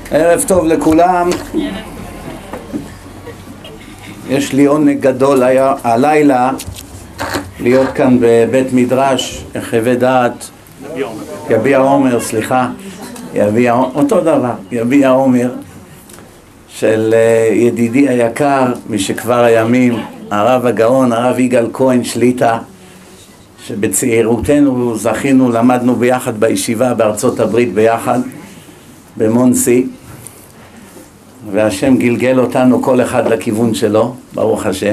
ערב טוב לכולם. יש לי עונג גדול הלילה להיות כאן בבית מדרש יחווה דעת יביע עומר, סליחה, אותו דבר, יביע עומר של ידידי היקר משכבר הימים, הרב הגאון, הרב יגאל כהן שליטה, שבצעירותנו זכינו, למדנו ביחד בישיבה בארצות הברית ביחד במונסי, והשם גלגל אותנו כל אחד לכיוון שלו, ברוך השם.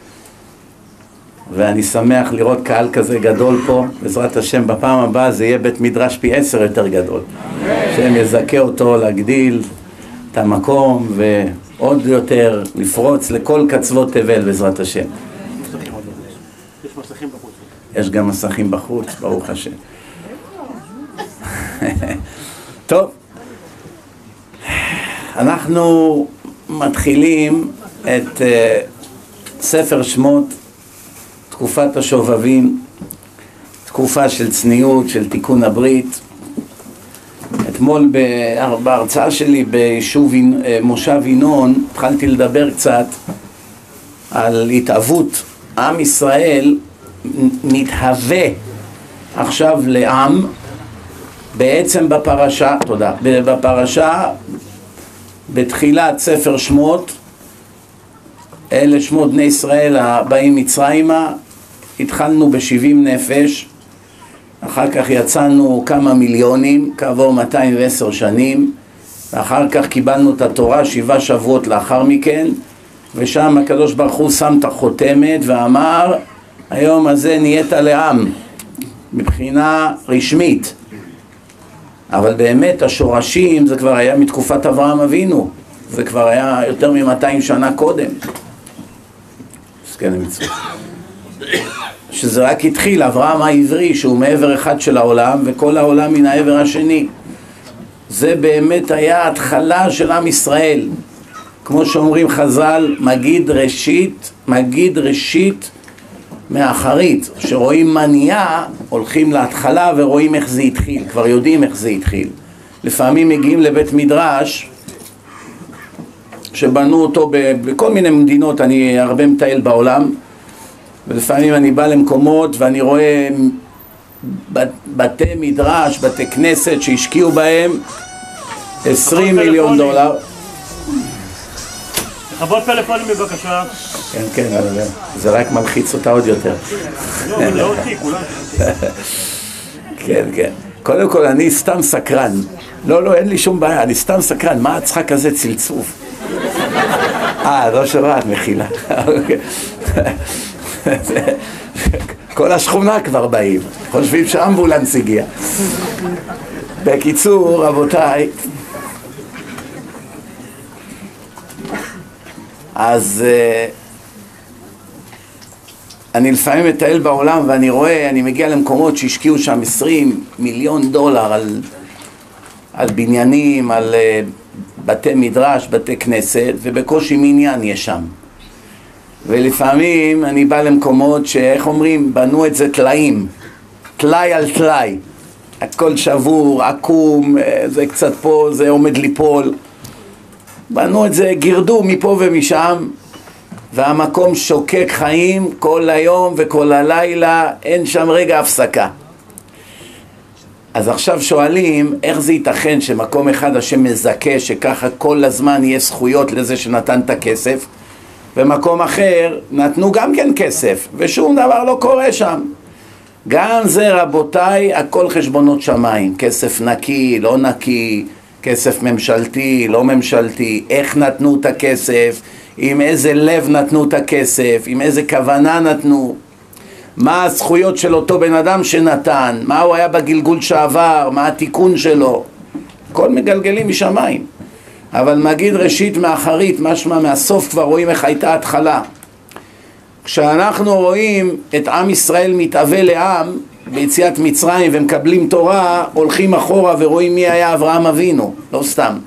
ואני שמח לראות קהל כזה גדול פה. בעזרת השם בפעם הבאה זה יהיה בית מדרש פי 10 יותר גדול. השם יזכה אותו להגדיל את המקום ועוד יותר לפרוץ לכל קצוות תבל בעזרת השם. יש מסכים בחוץ. יש גם מסכים בחוץ, ברוך השם. טוב, אנחנו מתחילים את ספר שמות, תקופת השובבים, תקופה של צניעות, של תיקון הברית. אתמול בהרצאה שלי ביישוב מושב ינון התחלתי לדבר קצת על התאבות. עם ישראל מתהווה עכשיו לעם בעצם בפרשה, תודה, בפרשה בתחילת ספר שמות, אלה שמות בני ישראל הבאים מצרימה. התחלנו ב70 נפש, אחר כך יצאנו כמה מיליונים כעבור 210 שנים, ואחר כך קיבלנו את התורה 7 שבועות לאחר מכן, ושם הקדוש ברוך הוא שם את החותמת ואמר היום הזה נהיית לעם מבחינה רשמית. אבל באמת השורשים זה כבר היה מתקופת אברהם אבינו, זה כבר היה יותר מ200 שנה קודם, שזה רק התחיל אברהם העברי שהוא מעבר אחד של העולם וכל העולם מן העבר השני. זה באמת היה התחלה של עם ישראל, כמו שאומרים חז"ל, מגיד ראשית מאחרית. שרואים מניעה הולכים להתחלה ורואים איך זה התחיל, כבר יודעים איך זה התחיל. לפעמים מגיעים לבית מדרש שבנו אותו בכל מיני מדינות, אני הרבה מטייל בעולם, ולפעמים אני בא למקומות ואני רואה בתי מדרש, בתי כנסת שהשקיעו בהם 20 מיליון דולר. לכבות פלאפונים בבקשה. כן, כן, זה רק מלחיץ אותה עוד יותר. לא, לא אותי, כולם. כן, כן. קודם כל אני סתם סקרן. לא, אין לי שום בעיה, אני סתם סקרן. מה הצחק כזה צלצוף? לא שומעת, מחילה. כל השכונה כבר באים, חושבים שאמבולנס הגיע. בקיצור, רבותיי, אז אני לפעמים מטייל בעולם ואני רואה, אני מגיע למקומות שהשקיעו שם 20 מיליון דולר על בניינים, על בתי מדרש, בתי כנסת, ובקושי מניין יש שם. ולפעמים אני בא למקומות שאיך אומרים, בנו את זה טלאים, טלאי על טלאי, הכל שבור, עקום, זה קצת פה, זה עומד ליפול. בנו את זה, גירדו מפה ומשם, והמקום שוקק חיים כל היום וכל הלילה, אין שם רגע הפסקה. אז עכשיו שואלים, איך זה ייתכן שמקום אחד השם מזכה שככה כל הזמן יהיה זכויות לזה שנתן את הכסף, ומקום אחר נתנו גם כן כסף ושום דבר לא קורה שם. גם זה רבותיי הכל חשבונות שמיים, כסף נקי, לא נקי, כסף ממשלתי, לא ממשלתי, איך נתנו את הכסף, עם איזה לב נתנו את הכסף, עם איזה כוונה נתנו, מה הזכויות של אותו בן אדם שנתן, מה הוא היה בגלגול שעבר, מה התיקון שלו, כל מגלגלים משמיים. אבל מגיד ראשית מאחרית, משמע מהסוף כבר רואים איך הייתה התחלה. כשאנחנו רואים את עם ישראל מתהווה לעם ביציאת מצרים ומקבלים תורה, הולכים אחורה ורואים מי היה אברהם אבינו, לא סתם.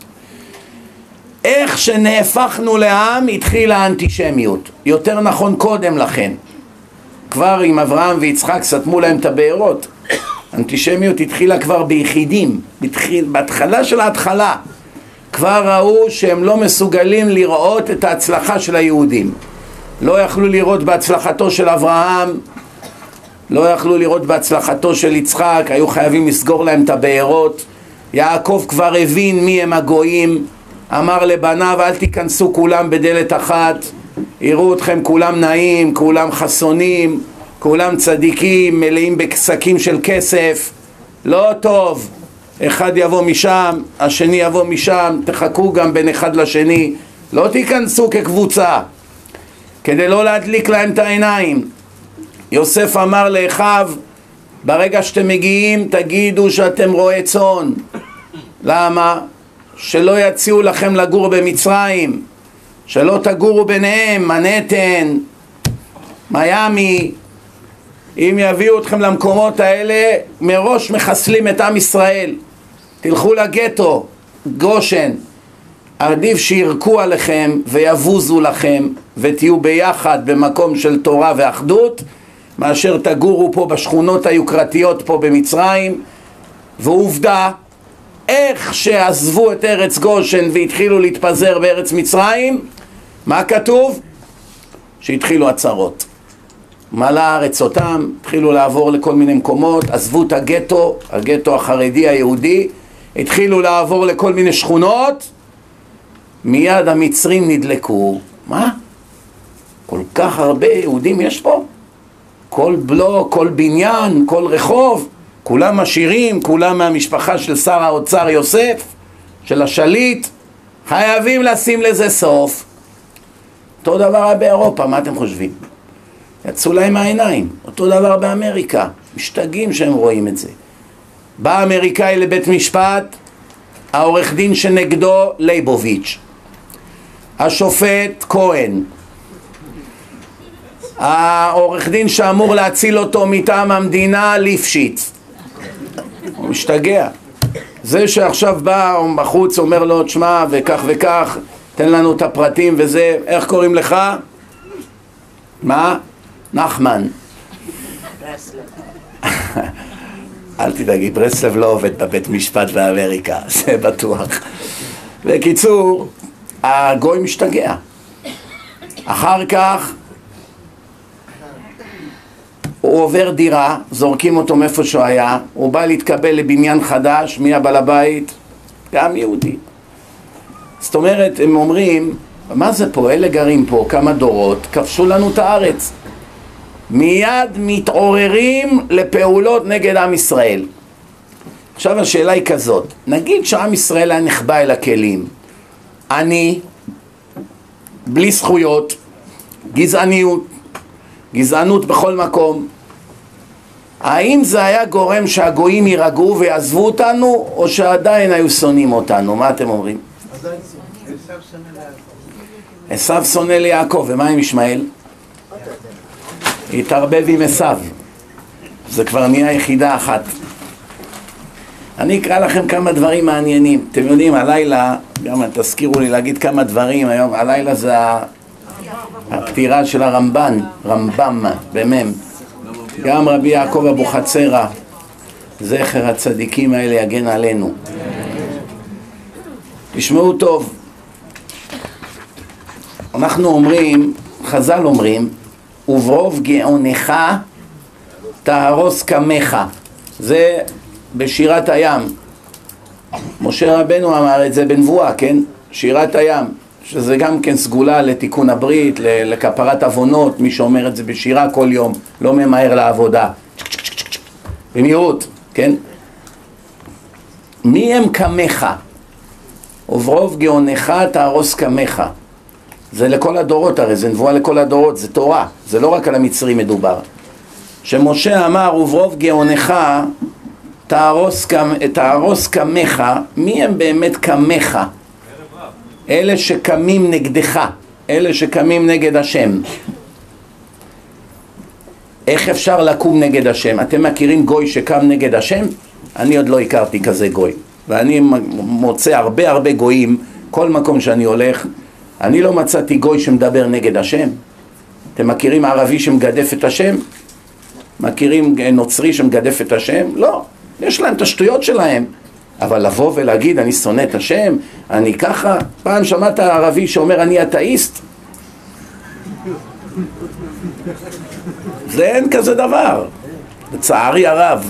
איך שנהפכנו לעם התחילה האנטישמיות, יותר נכון קודם לכן. כבר עם אברהם ויצחק סתמו להם את הבארות. האנטישמיות התחילה כבר ביחידים, בהתחלה של ההתחלה. כבר ראו שהם לא מסוגלים לראות את ההצלחה של היהודים. לא יכלו לראות בהצלחתו של אברהם, לא יכלו לראות בהצלחתו של יצחק, היו חייבים לסגור להם את הבארות. יעקב כבר הבין מי הם הגויים, אמר לבניו אל תיכנסו כולם בדלת אחת, יראו אתכם כולם נעים, כולם חסונים, כולם צדיקים, מלאים בשקים של כסף, לא טוב, אחד יבוא משם, השני יבוא משם, תחכו גם בין אחד לשני, לא תיכנסו כקבוצה, כדי לא להדליק להם את העיניים. יוסף אמר לאחיו, ברגע שאתם מגיעים תגידו שאתם רועי צאן. למה? שלא יציעו לכם לגור במצרים, שלא תגורו ביניהם, מנהטן, מיאמי. אם יביאו אתכם למקומות האלה, מראש מחסלים את עם ישראל. תלכו לגטו, גושן. עדיף שירקו עליכם ויבוזו לכם ותהיו ביחד במקום של תורה ואחדות, מאשר תגורו פה בשכונות היוקרתיות פה במצרים. ועובדה, איך שעזבו את ארץ גושן והתחילו להתפזר בארץ מצרים, מה כתוב? שהתחילו הצרות. מלא הארץ אותם, התחילו לעבור לכל מיני מקומות, עזבו את הגטו, הגטו החרדי היהודי, התחילו לעבור לכל מיני שכונות, מיד המצרים נדלקו. מה? כל כך הרבה יהודים יש פה? כל בלוק, כל בניין, כל רחוב, כולם עשירים, כולם מהמשפחה של שר האוצר יוסף, של השליט, חייבים לשים לזה סוף. אותו דבר באירופה, מה אתם חושבים? יצאו להם העיניים, אותו דבר באמריקה, משתגעים שהם רואים את זה. בא אמריקאי לבית משפט, העורך דין שנגדו לייבוביץ', השופט כהן, העורך דין שאמור להציל אותו מטעם המדינה ליפשיץ. הוא משתגע. זה שעכשיו בא בחוץ אומר לו תשמע וכך וכך, תן לנו את הפרטים וזה, איך קוראים לך? מה? נחמן. אל תדאגי, ברסלב לא עובד בבית משפט באמריקה, זה בטוח. בקיצור, הגוי משתגע. אחר כך הוא עובר דירה, זורקים אותו מאיפה שהוא היה, הוא בא להתקבל לבניין חדש, מי הבעל הבית? גם יהודי. זאת אומרת, הם אומרים, מה זה פה? אלה גרים פה כמה דורות, כבשו לנו את הארץ. מיד מתעוררים לפעולות נגד עם ישראל. עכשיו השאלה היא כזאת, נגיד שעם ישראל היה נחבא אל הכלים, אני, בלי זכויות, גזענות בכל מקום, האם זה היה גורם שהגויים יירגעו ויעזבו אותנו, או שעדיין היו שונאים אותנו? מה אתם אומרים? עשיו שונא ליעקב, ומה עם ישמעאל? התערבב עם עשיו, זה כבר נהיה יחידה אחת. אני אקרא לכם כמה דברים מעניינים. אתם יודעים, הלילה, גם תזכירו לי להגיד כמה דברים היום, הלילה זה הפטירה של הרמב"ן, רמב"ם, במם. גם רבי יעקב אבוחצירא, זכר הצדיקים האלה יגן עלינו. תשמעו טוב, אנחנו אומרים, חז"ל אומרים, וברוב גאונך תהרוס קמך. זה בשירת הים. משה רבנו אמר את זה בנבואה, כן? שירת הים, שזה גם כן סגולה לתיקון הברית, לכפרת עוונות. מי שאומר את זה בשירה כל יום, לא ממהר לעבודה. במהירות, כן? מי הם קמך? וברוב גאונך תהרוס קמך. זה לכל הדורות, הרי זה נבואה לכל הדורות, זה תורה, זה לא רק על המצרים מדובר. שמשה אמר וברוב גאונך תהרוס קמך, מי הם באמת קמך? אלה שקמים נגדך, אלה שקמים נגד השם. איך אפשר לקום נגד השם? אתם מכירים גוי שקם נגד השם? אני עוד לא הכרתי כזה גוי, ואני מוצא הרבה גויים, כל מקום שאני הולך, אני לא מצאתי גוי שמדבר נגד השם. אתם מכירים ערבי שמגדף את השם? מכירים נוצרי שמגדף את השם? לא, יש להם את השטויות שלהם. אבל לבוא ולהגיד אני שונא את השם, אני ככה, פעם שמעת ערבי שאומר אני אתאיסט? זה אין כזה דבר, לצערי הרב.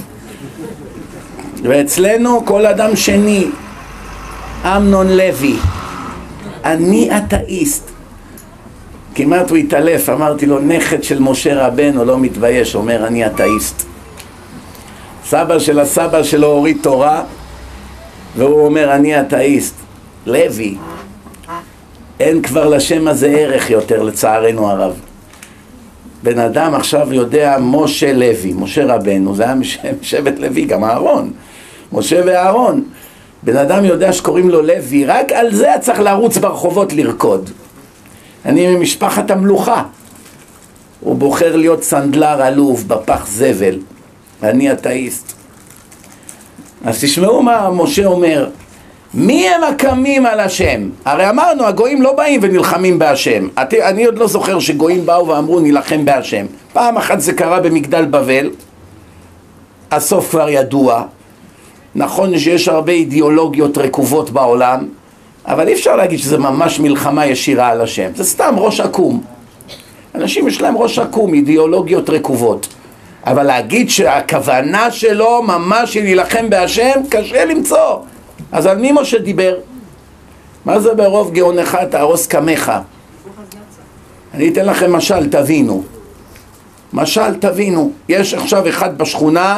ואצלנו כל אדם שני, אמנון לוי, אני אתאיסט. כמעט הוא התעלף, אמרתי לו נכד של משה רבנו לא מתבייש, אומר אני אתאיסט. סבא של הסבא שלו הוריד תורה והוא אומר אני אתאיסט. לוי, אין כבר לשם הזה ערך יותר לצערנו הרב. בן אדם עכשיו יודע משה לוי, משה רבנו, זה היה משבט לוי, גם אהרון, משה ואהרון. בן אדם יודע שקוראים לו לוי, רק על זה צריך לרוץ ברחובות לרקוד. אני ממשפחת המלוכה. הוא בוחר להיות סנדלר עלוב בפח זבל. אני אתאיסט. אז תשמעו מה משה אומר. מי הם הקמים על השם? הרי אמרנו, הגויים לא באים ונלחמים בהשם. אני עוד לא זוכר שגויים באו ואמרו נלחם בהשם. פעם אחת זה קרה במגדל בבל. הסוף כבר ידוע. נכון שיש הרבה אידיאולוגיות רקובות בעולם, אבל אי אפשר להגיד שזה ממש מלחמה ישירה על השם. זה סתם ראש עקום. אנשים יש להם ראש עקום, אידיאולוגיות רקובות. אבל להגיד שהכוונה שלו ממש להילחם בהשם, קשה למצוא. אז על מי משה דיבר? מה זה ברוב גאונך תהרוס קמך? אני אתן לכם משל, תבינו. משל, תבינו. יש עכשיו אחד בשכונה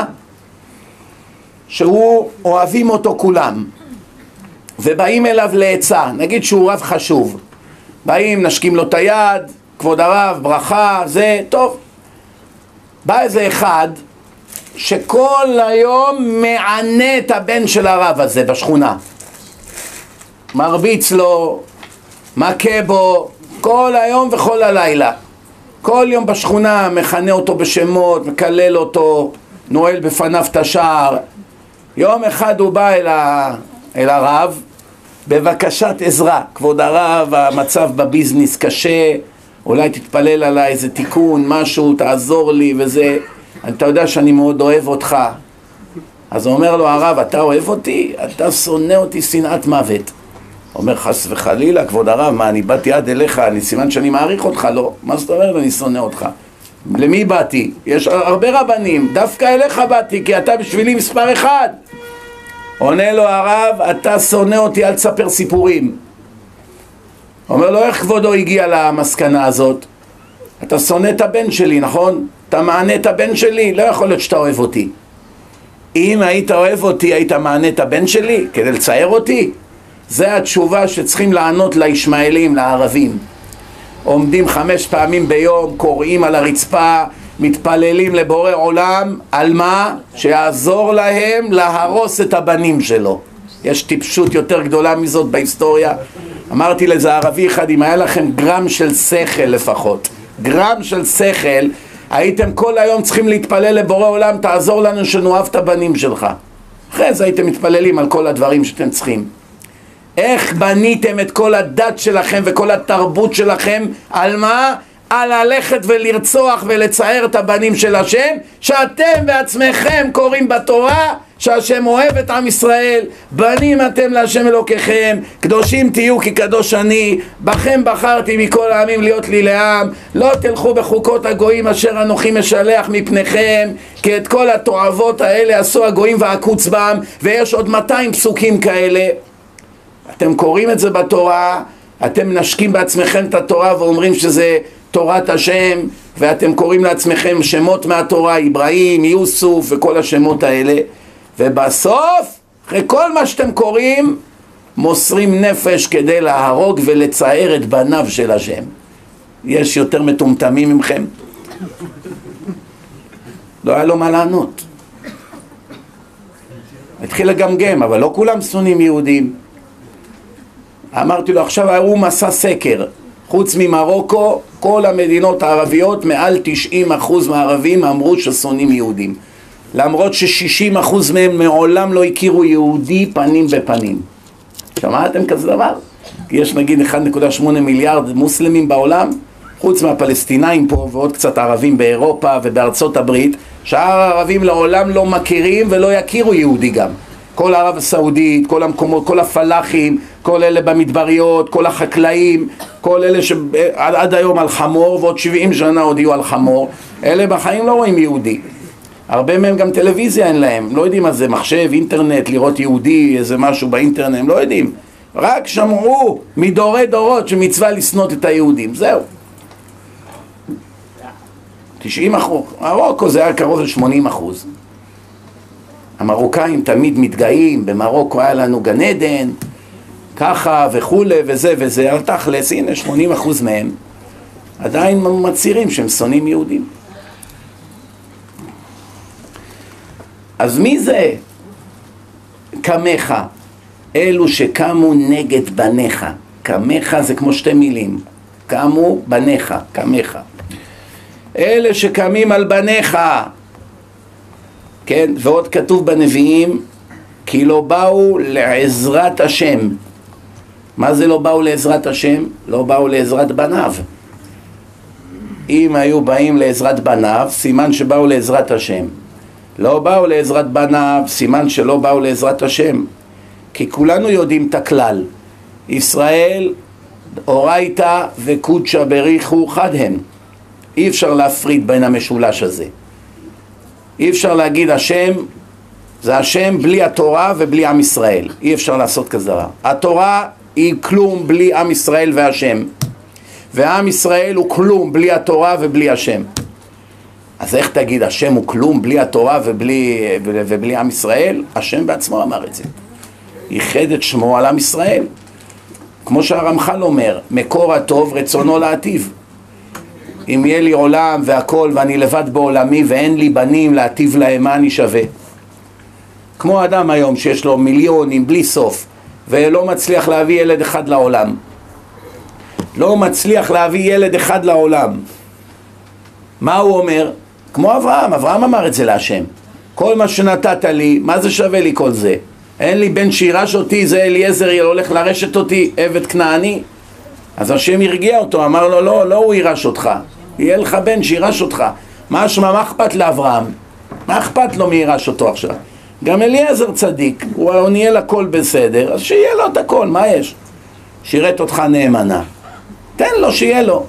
שהוא אוהבים אותו כולם. ובאים אליו לעצה, נגיד שהוא רב חשוב. באים, נשקים לו את היד, כבוד הרב, ברכה, זה טוב. בא איזה אחד שכל היום מענה את הבן של הרב הזה בשכונה. מרביץ לו, מכה בו, כל היום וכל הלילה. כל יום בשכונה מכנה אותו בשמות, מקלל אותו, נועל בפניו את השער. יום אחד הוא בא אל הרב בבקשת עזרה. כבוד הרב, המצב בביזנס קשה, אולי תתפלל עליי איזה תיקון, משהו, תעזור לי וזה. אתה יודע שאני מאוד אוהב אותך. אז הוא אומר לו, הרב, אתה אוהב אותי? אתה שונא אותי שנאת מוות. אומר, חס וחלילה, כבוד הרב, מה, אני באתי עד אליך, אני סימן שאני מעריך אותך, לא. מה זאת אומרת, אני שונא אותך? למי באתי? יש הרבה רבנים, דווקא אליך באתי, כי אתה בשבילי מספר אחד. עונה לו הרב, אתה שונא אותי, אל תספר סיפורים. אומר לו, איך כבודו הגיע למסקנה הזאת? אתה שונא את הבן שלי, נכון? אתה מענה את הבן שלי, לא יכול להיות שאתה אוהב אותי. אם היית אוהב אותי, היית מענה את הבן שלי כדי לצייר אותי? זה התשובה שצריכים לענות לישמעאלים, לערבים. עומדים 5 פעמים ביום, קוראים על הרצפה, מתפללים לבורא עולם, על מה? שיעזור להם להרוס את הבנים שלו. יש טיפשות יותר גדולה מזאת בהיסטוריה. אמרתי לזה ערבי אחד, אם היה לכם גרם של שכל לפחות, גרם של שכל, הייתם כל היום צריכים להתפלל לבורא עולם, תעזור לנו שנאהב את הבנים שלך. אחרי זה הייתם מתפללים על כל הדברים שאתם צריכים. איך בניתם את כל הדת שלכם וכל התרבות שלכם? על מה? על ללכת ולרצוח ולצייר את הבנים של השם, שאתם בעצמכם קוראים בתורה שהשם אוהב את עם ישראל. בנים אתם להשם אלוקיכם, קדושים תהיו כי קדוש אני, בכם בחרתי מכל העמים להיות לי לעם. לא תלכו בחוקות הגויים אשר אנוכי משלח מפניכם, כי את כל התועבות האלה עשו הגויים ועקוץ בם. ויש עוד 200 פסוקים כאלה. אתם קוראים את זה בתורה, אתם מנשקים בעצמכם את התורה ואומרים שזה תורת השם, ואתם קוראים לעצמכם שמות מהתורה, אברהים, יוסוף וכל השמות האלה, ובסוף, אחרי כל מה שאתם קוראים, מוסרים נפש כדי להרוג ולצייר את בניו של השם. יש יותר מטומטמים ממכם? לא היה לו מה לענות. התחיל לגמגם, אבל לא כולם שונאים יהודים. אמרתי לו, עכשיו האו"ם עשה סקר, חוץ ממרוקו, כל המדינות הערביות, מעל 90% מהערבים אמרו ששונאים יהודים. למרות ש60% מהם מעולם לא הכירו יהודי פנים בפנים. שמעתם כזה דבר? יש נגיד 1.8 מיליארד מוסלמים בעולם, חוץ מהפלסטינאים פה ועוד קצת ערבים באירופה ובארצות הברית, שאר הערבים לעולם לא מכירים ולא יכירו יהודי גם. כל ערב הסעודית, כל המקומות, כל הפלאחים, כל אלה במדבריות, כל החקלאים, כל אלה שעד היום על חמור, ועוד 70 שנה עוד יהיו על חמור, אלה בחיים לא רואים יהודי. הרבה מהם גם טלוויזיה אין להם, לא יודעים מה זה מחשב, אינטרנט, לראות יהודי, איזה משהו באינטרנט, הם לא יודעים. רק שמעו מדורי דורות שמצווה לסנות את היהודים, זהו. 90%, מרוקו זה היה קרוב ל-80%. המרוקאים תמיד מתגאים, במרוקו היה לנו גן עדן, ככה וכולי וזה וזה, על תכלס, הנה 80% מהם עדיין מצהירים שהם שונאים יהודים. אז מי זה קמך? אלו שקמו נגד בניך. קמך זה כמו שתי מילים, קמו בניך, קמך. אלה שקמים על בניך, כן, ועוד כתוב בנביאים, כי לא באו לעזרת השם. מה זה לא באו לעזרת השם? לא באו לעזרת בניו. אם היו באים לעזרת בניו, סימן שבאו לעזרת השם. לא באו לעזרת בניו, סימן שלא באו לעזרת השם. כי כולנו יודעים את הכלל. ישראל, אורייתא וקודשא בריחו חד הם. אי אפשר להפריד בין המשולש הזה. אי אפשר להגיד השם זה השם בלי התורה ובלי עם ישראל. אי אפשר לעשות כזה דבר. התורה היא כלום בלי עם ישראל והשם, ועם ישראל הוא כלום בלי התורה ובלי השם. אז איך תגיד השם הוא כלום בלי התורה ובלי עם ישראל? השם בעצמו אמר את זה, ייחד את שמו על עם ישראל, כמו שהרמח"ל אומר, מקור הטוב רצונו להטיב. אם יהיה לי עולם והכל ואני לבד בעולמי ואין לי בנים להטיב להם, מה אני שווה? כמו אדם היום שיש לו מיליונים בלי סוף ולא מצליח להביא ילד אחד לעולם, לא מצליח להביא ילד אחד לעולם, מה הוא אומר? כמו אברהם, אברהם אמר את זה להשם, כל מה שנתת לי, מה זה שווה לי כל זה? אין לי בן שירש אותי, זה אליעזר הולך לרשת אותי, עבד כנעני. אז השם הרגיע אותו, אמר לו לא, לא הוא ירש אותך, יהיה לך בן שירש אותך. מה אכפת לאברהם? מה אכפת לו מי ירש אותו עכשיו? גם אליעזר צדיק, הוא ניהל הכל בסדר, אז שיהיה לו את הכל, מה יש? שירת אותך נאמנה, תן לו שיהיה לו.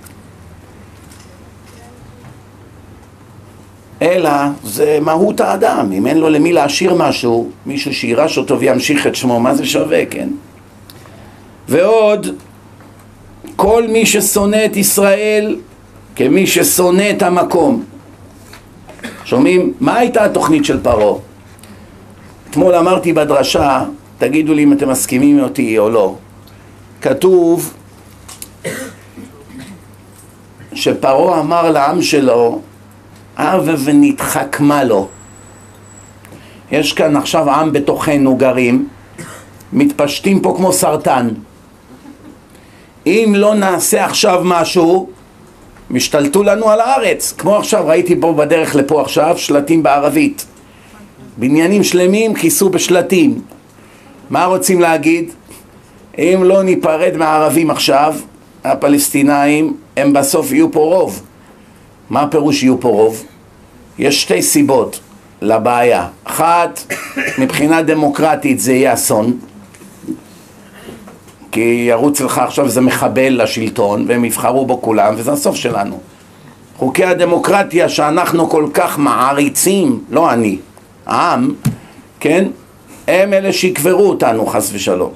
אלא זה מהות האדם, אם אין לו למי להשאיר משהו, מישהו שירש אותו וימשיך את שמו, מה זה שווה, כן? ועוד, כל מי ששונא את ישראל כמי ששונא את המקום. שומעים? מה הייתה התוכנית של פרעה? אתמול אמרתי בדרשה, תגידו לי אם אתם מסכימים אותי או לא. כתוב שפרעה אמר לעם שלו, הווה ונתחכמה לו. יש כאן עכשיו עם בתוכנו גרים, מתפשטים פה כמו סרטן. אם לא נעשה עכשיו משהו, משתלטו לנו על הארץ. כמו עכשיו, ראיתי פה בדרך לפה עכשיו שלטים בערבית. בניינים שלמים כיסו בשלטים. מה רוצים להגיד? אם לא ניפרד מהערבים עכשיו, הפלסטינאים, הם בסוף יהיו פה רוב. מה הפירוש יהיו פה רוב? יש שתי סיבות לבעיה. אחת, מבחינה דמוקרטית זה יהיה אסון, כי ירוץ לך עכשיו איזה מחבל לשלטון והם יבחרו בו כולם וזה הסוף שלנו. חוקי הדמוקרטיה שאנחנו כל כך מעריצים, לא אני, העם, כן? הם אלה שיקברו אותנו חס ושלום.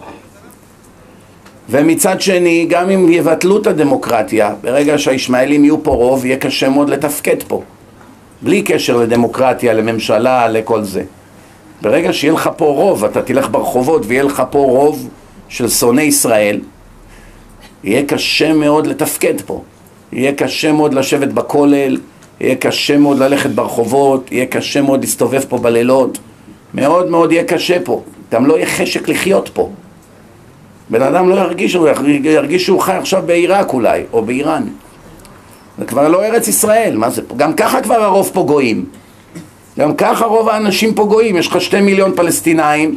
ומצד שני, גם אם יבטלו את הדמוקרטיה, ברגע שהישמעאלים יהיו פה רוב, יהיה קשה מאוד לתפקד פה. בלי קשר לדמוקרטיה, לממשלה, לכל זה. ברגע שיהיה לך פה רוב, אתה תלך ברחובות ויהיה לך פה רוב של שונאי ישראל, יהיה קשה מאוד לתפקד פה. יהיה קשה מאוד לשבת בכולל, יהיה קשה מאוד ללכת ברחובות, יהיה קשה מאוד להסתובב פה בלילות. מאוד מאוד יהיה קשה פה. גם לא יהיה חשק לחיות פה. בן אדם לא ירגיש שהוא חי עכשיו בעיראק אולי, או באיראן. זה כבר לא ארץ ישראל, מה זה פה? גם ככה כבר הרוב פה גויים. גם ככה רוב האנשים פה גויים. יש לך 2 מיליון פלסטינאים,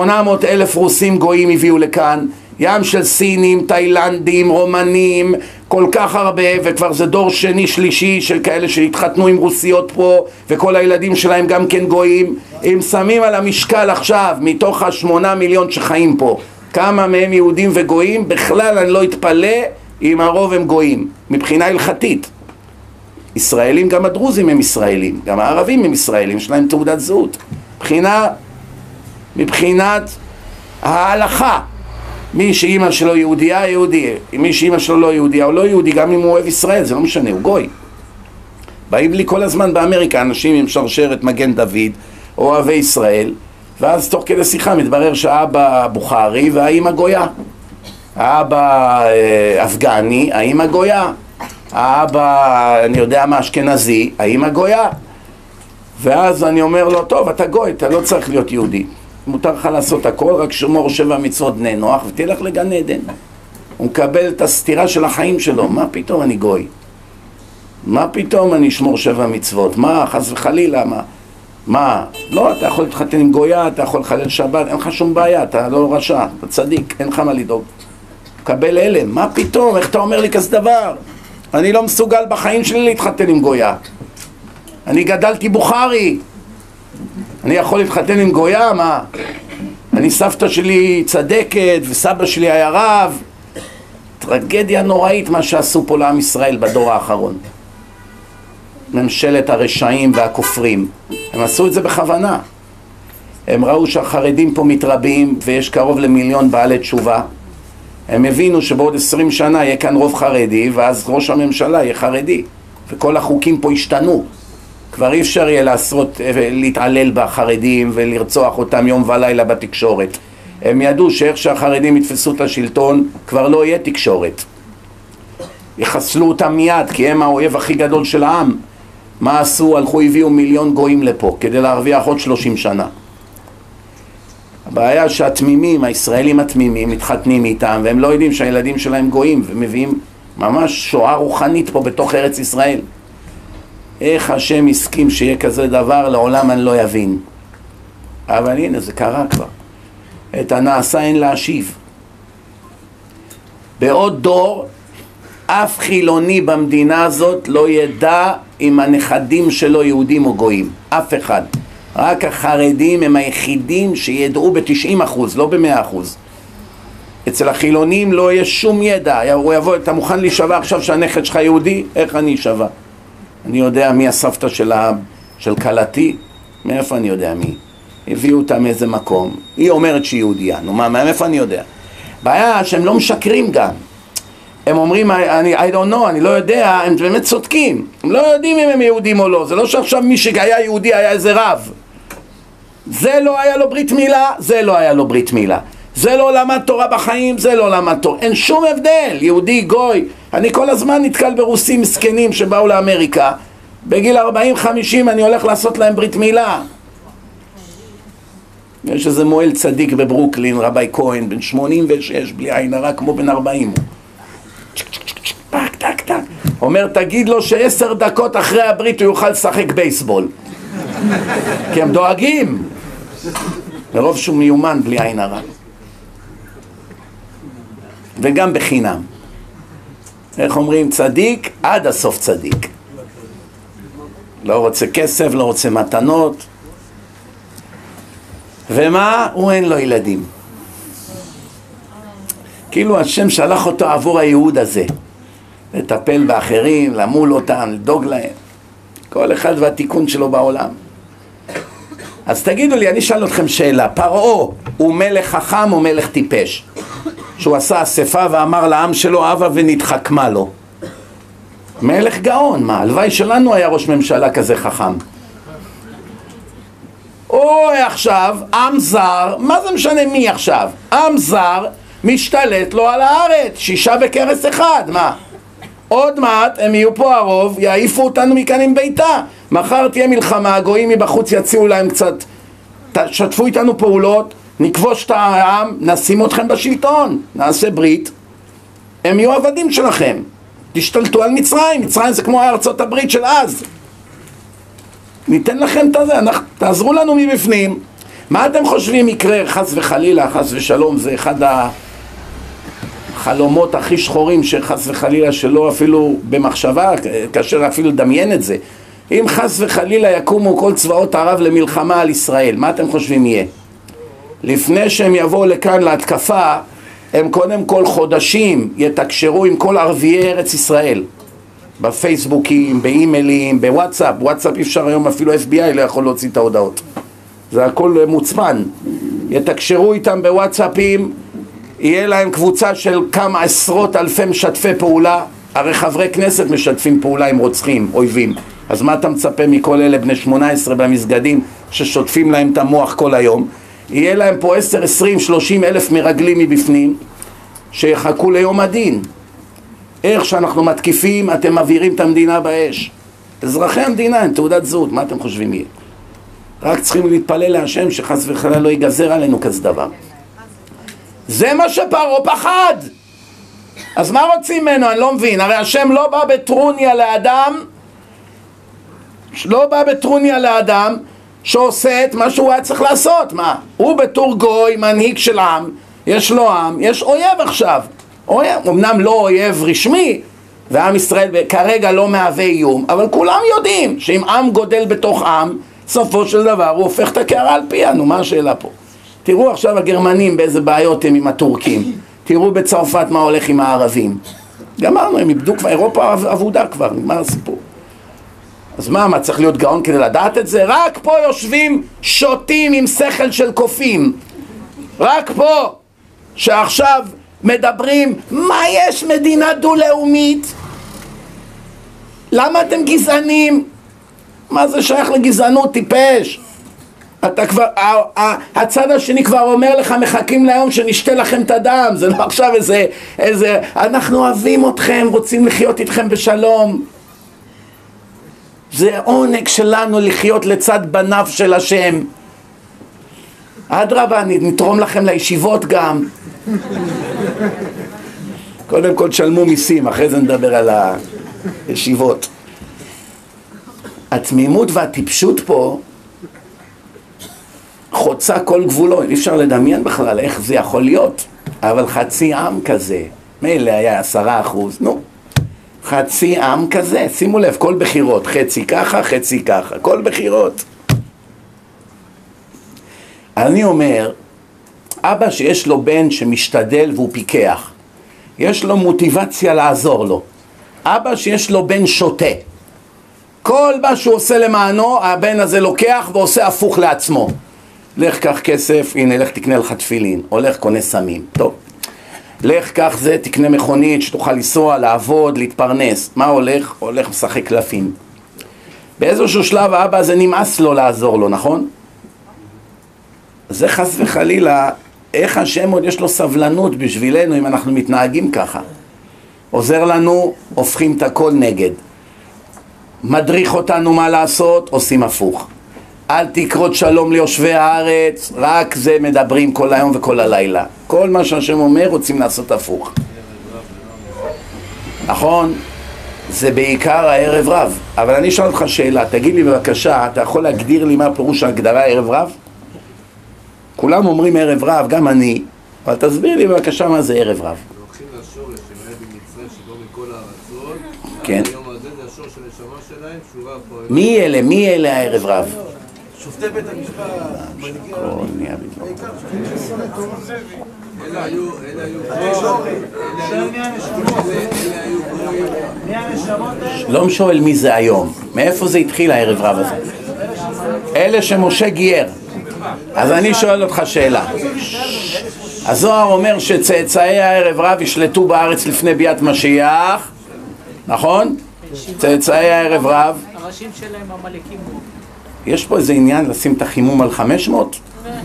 800,000 רוסים גויים הביאו לכאן, ים של סינים, תאילנדים, רומנים, כל כך הרבה, וכבר זה דור שני שלישי של כאלה שהתחתנו עם רוסיות פה, וכל הילדים שלהם גם כן גויים. הם שמים על המשקל עכשיו, מתוך 8 מיליון שחיים פה, כמה מהם יהודים וגויים. בכלל אני לא אתפלא אם הרוב הם גויים, מבחינה הלכתית. ישראלים, גם הדרוזים הם ישראלים, גם הערבים הם ישראלים, יש להם תעודת זהות. מבחינת ההלכה, מי שאימא שלו יהודייה, יהודי. מי שאימא שלו לא יהודייה או לא יהודי, גם אם הוא אוהב ישראל, זה לא משנה, הוא גוי. באים לי כל הזמן באמריקה אנשים עם שרשרת מגן דוד, אוהבי ישראל, ואז תוך כדי שיחה מתברר שהאבא בוכרי והאמא גויה. האבא אפגני, האמא גויה. האבא, אני יודע מה, אשכנזי, האמא גויה. ואז אני אומר לו, טוב, אתה גוי, אתה לא צריך להיות יהודי. מותר לך לעשות הכל, רק שמור 7 מצוות בני נוח ותלך לגן עדן. הוא מקבל את הסתירה של החיים שלו. מה פתאום אני גוי? מה פתאום אני אשמור 7 מצוות? מה, חס וחלילה, מה? לא, אתה יכול להתחתן עם גויה, אתה יכול לחלל שבת, אין לך שום בעיה, אתה לא רשע, אתה צדיק, אין לך מה לדאוג. קבל הלם, מה פתאום? איך אתה אומר לי כזה דבר? אני לא מסוגל בחיים שלי להתחתן עם גויה. אני גדלתי בוכרי. אני יכול להתחתן עם גויה? מה? אני, סבתא שלי צדקת וסבא שלי היה רב. טרגדיה נוראית מה שעשו פה לעם ישראל בדור האחרון. ממשלת הרשעים והכופרים. הם עשו את זה בכוונה. הם ראו שהחרדים פה מתרבים ויש קרוב ל1,000,000 בעלי תשובה. הם הבינו שבעוד 20 שנה יהיה כאן רוב חרדי, ואז ראש הממשלה יהיה חרדי, וכל החוקים פה השתנו. כבר אי אפשר יהיה להתעלל בחרדים ולרצוח אותם יום ולילה בתקשורת. הם ידעו שאיך שהחרדים יתפסו את השלטון כבר לא יהיה תקשורת. יחסלו אותם מיד, כי הם האויב הכי גדול של העם. מה עשו? הלכו, הביאו 1,000,000 גויים לפה כדי להרוויח עוד 30 שנה. הבעיה שהתמימים, הישראלים התמימים, מתחתנים איתם, והם לא יודעים שהילדים שלהם גויים, ומביאים ממש שואה רוחנית פה בתוך ארץ ישראל. איך השם הסכים שיהיה כזה דבר, לעולם אני לא יבין. אבל הנה, זה קרה כבר. את הנעשה אין להשיב. בעוד דור, אף חילוני במדינה הזאת לא ידע אם הנכדים שלו יהודים או גויים. אף אחד. רק החרדים הם היחידים שידעו ב-90%, לא ב-100%. אצל החילונים לא יהיה שום ידע. הוא יבוא, אתה מוכן להישבע עכשיו שהנכד שלך יהודי? איך אני אשבע? אני יודע מי הסבתא של קלתי? מאיפה אני יודע מי? הביאו אותה מאיזה מקום. היא אומרת שהיא יהודייה. נו, מאיפה אני יודע? בעיה שהם לא משקרים גם. הם אומרים, I don't know, אני לא יודע, הם באמת צודקים. הם לא יודעים אם הם יהודים או לא. זה לא שעכשיו מי שהיה יהודי היה איזה רב. זה לא היה לו ברית מילה, זה לא היה לו ברית מילה. זה לא למד תורה בחיים, זה לא למד תורה. אין שום הבדל, יהודי, גוי. אני כל הזמן נתקל ברוסים מסכנים שבאו לאמריקה. בגיל 40-50 אני הולך לעשות להם ברית מילה. יש איזה מועל צדיק בברוקלין, רבי כהן, בן 86, בלי עין הרע, כמו בן 40. טק, טק, טק. אומר, תגיד לו ש10 דקות אחרי הברית הוא יוכל לשחק בייסבול. כי הם דואגים. מרוב שהוא מיומן בלי עין הרע. וגם בחינם. איך אומרים? צדיק, עד הסוף צדיק. לא רוצה כסף, לא רוצה מתנות. ומה? הוא אין לו ילדים. כאילו השם שלח אותו עבור הייעוד הזה. לטפל באחרים, למול אותם, לדאוג להם. כל אחד והתיקון שלו בעולם. אז תגידו לי, אני אשאל אתכם שאלה. פרעה הוא מלך חכם או מלך טיפש? שהוא עשה אספה ואמר לעם שלו, הבה ונתחכמה לו. מלך גאון, מה? הלוואי שלנו היה ראש ממשלה כזה חכם. אוי, עכשיו, עם זר, מה זה משנה מי עכשיו? עם זר משתלט לו על הארץ, 6 בכרס אחד, מה? עוד מעט הם יהיו פה הרוב, יעיפו אותנו מכאן עם ביתה. מחר תהיה מלחמה, הגויים מבחוץ יציעו להם קצת, שתפו איתנו פעולות, נכבוש את העם, נשים אתכם בשלטון, נעשה ברית, הם יהיו עבדים שלכם. תשתלטו על מצרים, מצרים זה כמו ארצות הברית של אז. ניתן לכם את זה, תעזרו לנו מבפנים. מה אתם חושבים יקרה? חס וחלילה, חס ושלום, זה אחד חלומות הכי שחורים שחס וחלילה שלא אפילו במחשבה, כאשר אפילו לדמיין את זה. אם חס וחלילה יקומו כל צבאות ערב למלחמה על ישראל, מה אתם חושבים יהיה? לפני שהם יבואו לכאן להתקפה, הם קודם כל חודשים יתקשרו עם כל ערביי ארץ ישראל. בפייסבוקים, באימיילים, בוואטסאפ. וואטסאפ אי אפשר היום, אפילו FBI לא יכול להוציא את ההודעות. זה הכל מוצפן. יתקשרו איתם בוואטסאפים, יהיה להם קבוצה של כמה עשרות אלפי משתפי פעולה. הרי חברי כנסת משתפים פעולה עם רוצחים, אויבים. אז מה אתה מצפה מכל אלה בני 18 במסגדים ששוטפים להם את המוח כל היום? יהיה להם פה 10, 20, 30 אלף מרגלים מבפנים שיחכו ליום הדין. איך שאנחנו מתקיפים, אתם מבעירים את המדינה באש. אזרחי המדינה הם תעודת זהות, מה אתם חושבים יהיה? רק צריכים להתפלל להשם שחס וחלילה לא ייגזר עלינו כזה דבר. זה מה שפרעה פחד. אז מה רוצים ממנו? אני לא מבין. הרי השם לא בא בטרוניה לאדם, שעושה את מה שהוא היה צריך לעשות. מה? הוא בתור גוי, מנהיג של עם, יש לו עם, יש אויב עכשיו. אמנם לא אויב רשמי, ועם ישראל כרגע לא מהווה איום, אבל כולם יודעים שאם עם גודל בתוך עם, סופו של דבר הוא הופך את הקערה על פיה. נו, מה השאלה פה? תראו עכשיו הגרמנים באיזה בעיות הם עם הטורקים, תראו בצרפת מה הולך עם הערבים. גמרנו, הם איבדו כבר, אירופה אבודה כבר, נגמר הסיפור. אז מה צריך להיות גאון כדי לדעת את זה? רק פה יושבים שוטים עם שכל של קופים. רק פה, שעכשיו מדברים, מה יש מדינה דו-לאומית? למה אתם גזענים? מה זה שייך לגזענות? טיפש. אתה כבר, הצד השני כבר אומר לך, מחכים ליום שנשתה לכם את הדם. זה לא עכשיו איזה, אנחנו אוהבים אתכם, רוצים לחיות איתכם בשלום. זה עונג שלנו לחיות לצד בניו של השם. אדרבה, נתרום לכם לישיבות גם. קודם כל תשלמו מיסים, אחרי זה נדבר על הישיבות. התמימות והטיפשות פה חוצה כל גבולו, אי אפשר לדמיין בכלל איך זה יכול להיות. אבל חצי עם כזה, מילא היה 10%, נו, חצי עם כזה, שימו לב, כל בחירות, חצי ככה, חצי ככה, כל בחירות. אני אומר, אבא שיש לו בן שמשתדל והוא פיקח, יש לו מוטיבציה לעזור לו. אבא שיש לו בן שוטה, כל מה שהוא עושה למענו, הבן הזה לוקח ועושה הפוך לעצמו. לך קח כסף, הנה לך תקנה לך תפילין, הולך קונה סמים, טוב. לך קח זה, תקנה מכונית שתוכל לנסוע, לעבוד, להתפרנס. מה הולך? הולך משחק קלפים. באיזשהו שלב האבא הזה נמאס לו לעזור לו, נכון? זה חס וחלילה, איך השם עוד יש לו סבלנות בשבילנו אם אנחנו מתנהגים ככה. עוזר לנו, הופכים את הכל נגד. מדריך אותנו מה לעשות, עושים הפוך. אל תקרות שלום ליושבי הארץ, רק זה מדברים כל היום וכל הלילה. כל מה שהשם אומר רוצים לעשות הפוך. נכון? זה בעיקר הערב רב. אבל אני אשאל אותך שאלה, תגיד לי בבקשה, אתה יכול להגדיר לי מה פירוש ההגדרה ערב רב? כולם אומרים ערב רב, גם אני, אבל תסביר לי בבקשה מה זה ערב רב. לוקחים לשורש שמהיה במצרים שבו מכל הארצות, כן. היום הזה זה השורש של הנשמה שלהם, שורה פה... מי אלה הערב רב? שופטי בית המשפט, אלה היו לא שואל מי זה היום, מאיפה זה התחיל הערב רב הזה? אלה שמשה גייר. אז אני שואל אותך שאלה. הזוהר אומר שצאצאי הערב רב ישלטו בארץ לפני ביאת משיח, נכון? צאצאי הערב רב. הראשים שלהם המלאקים. יש פה איזה עניין לשים את החימום על 500?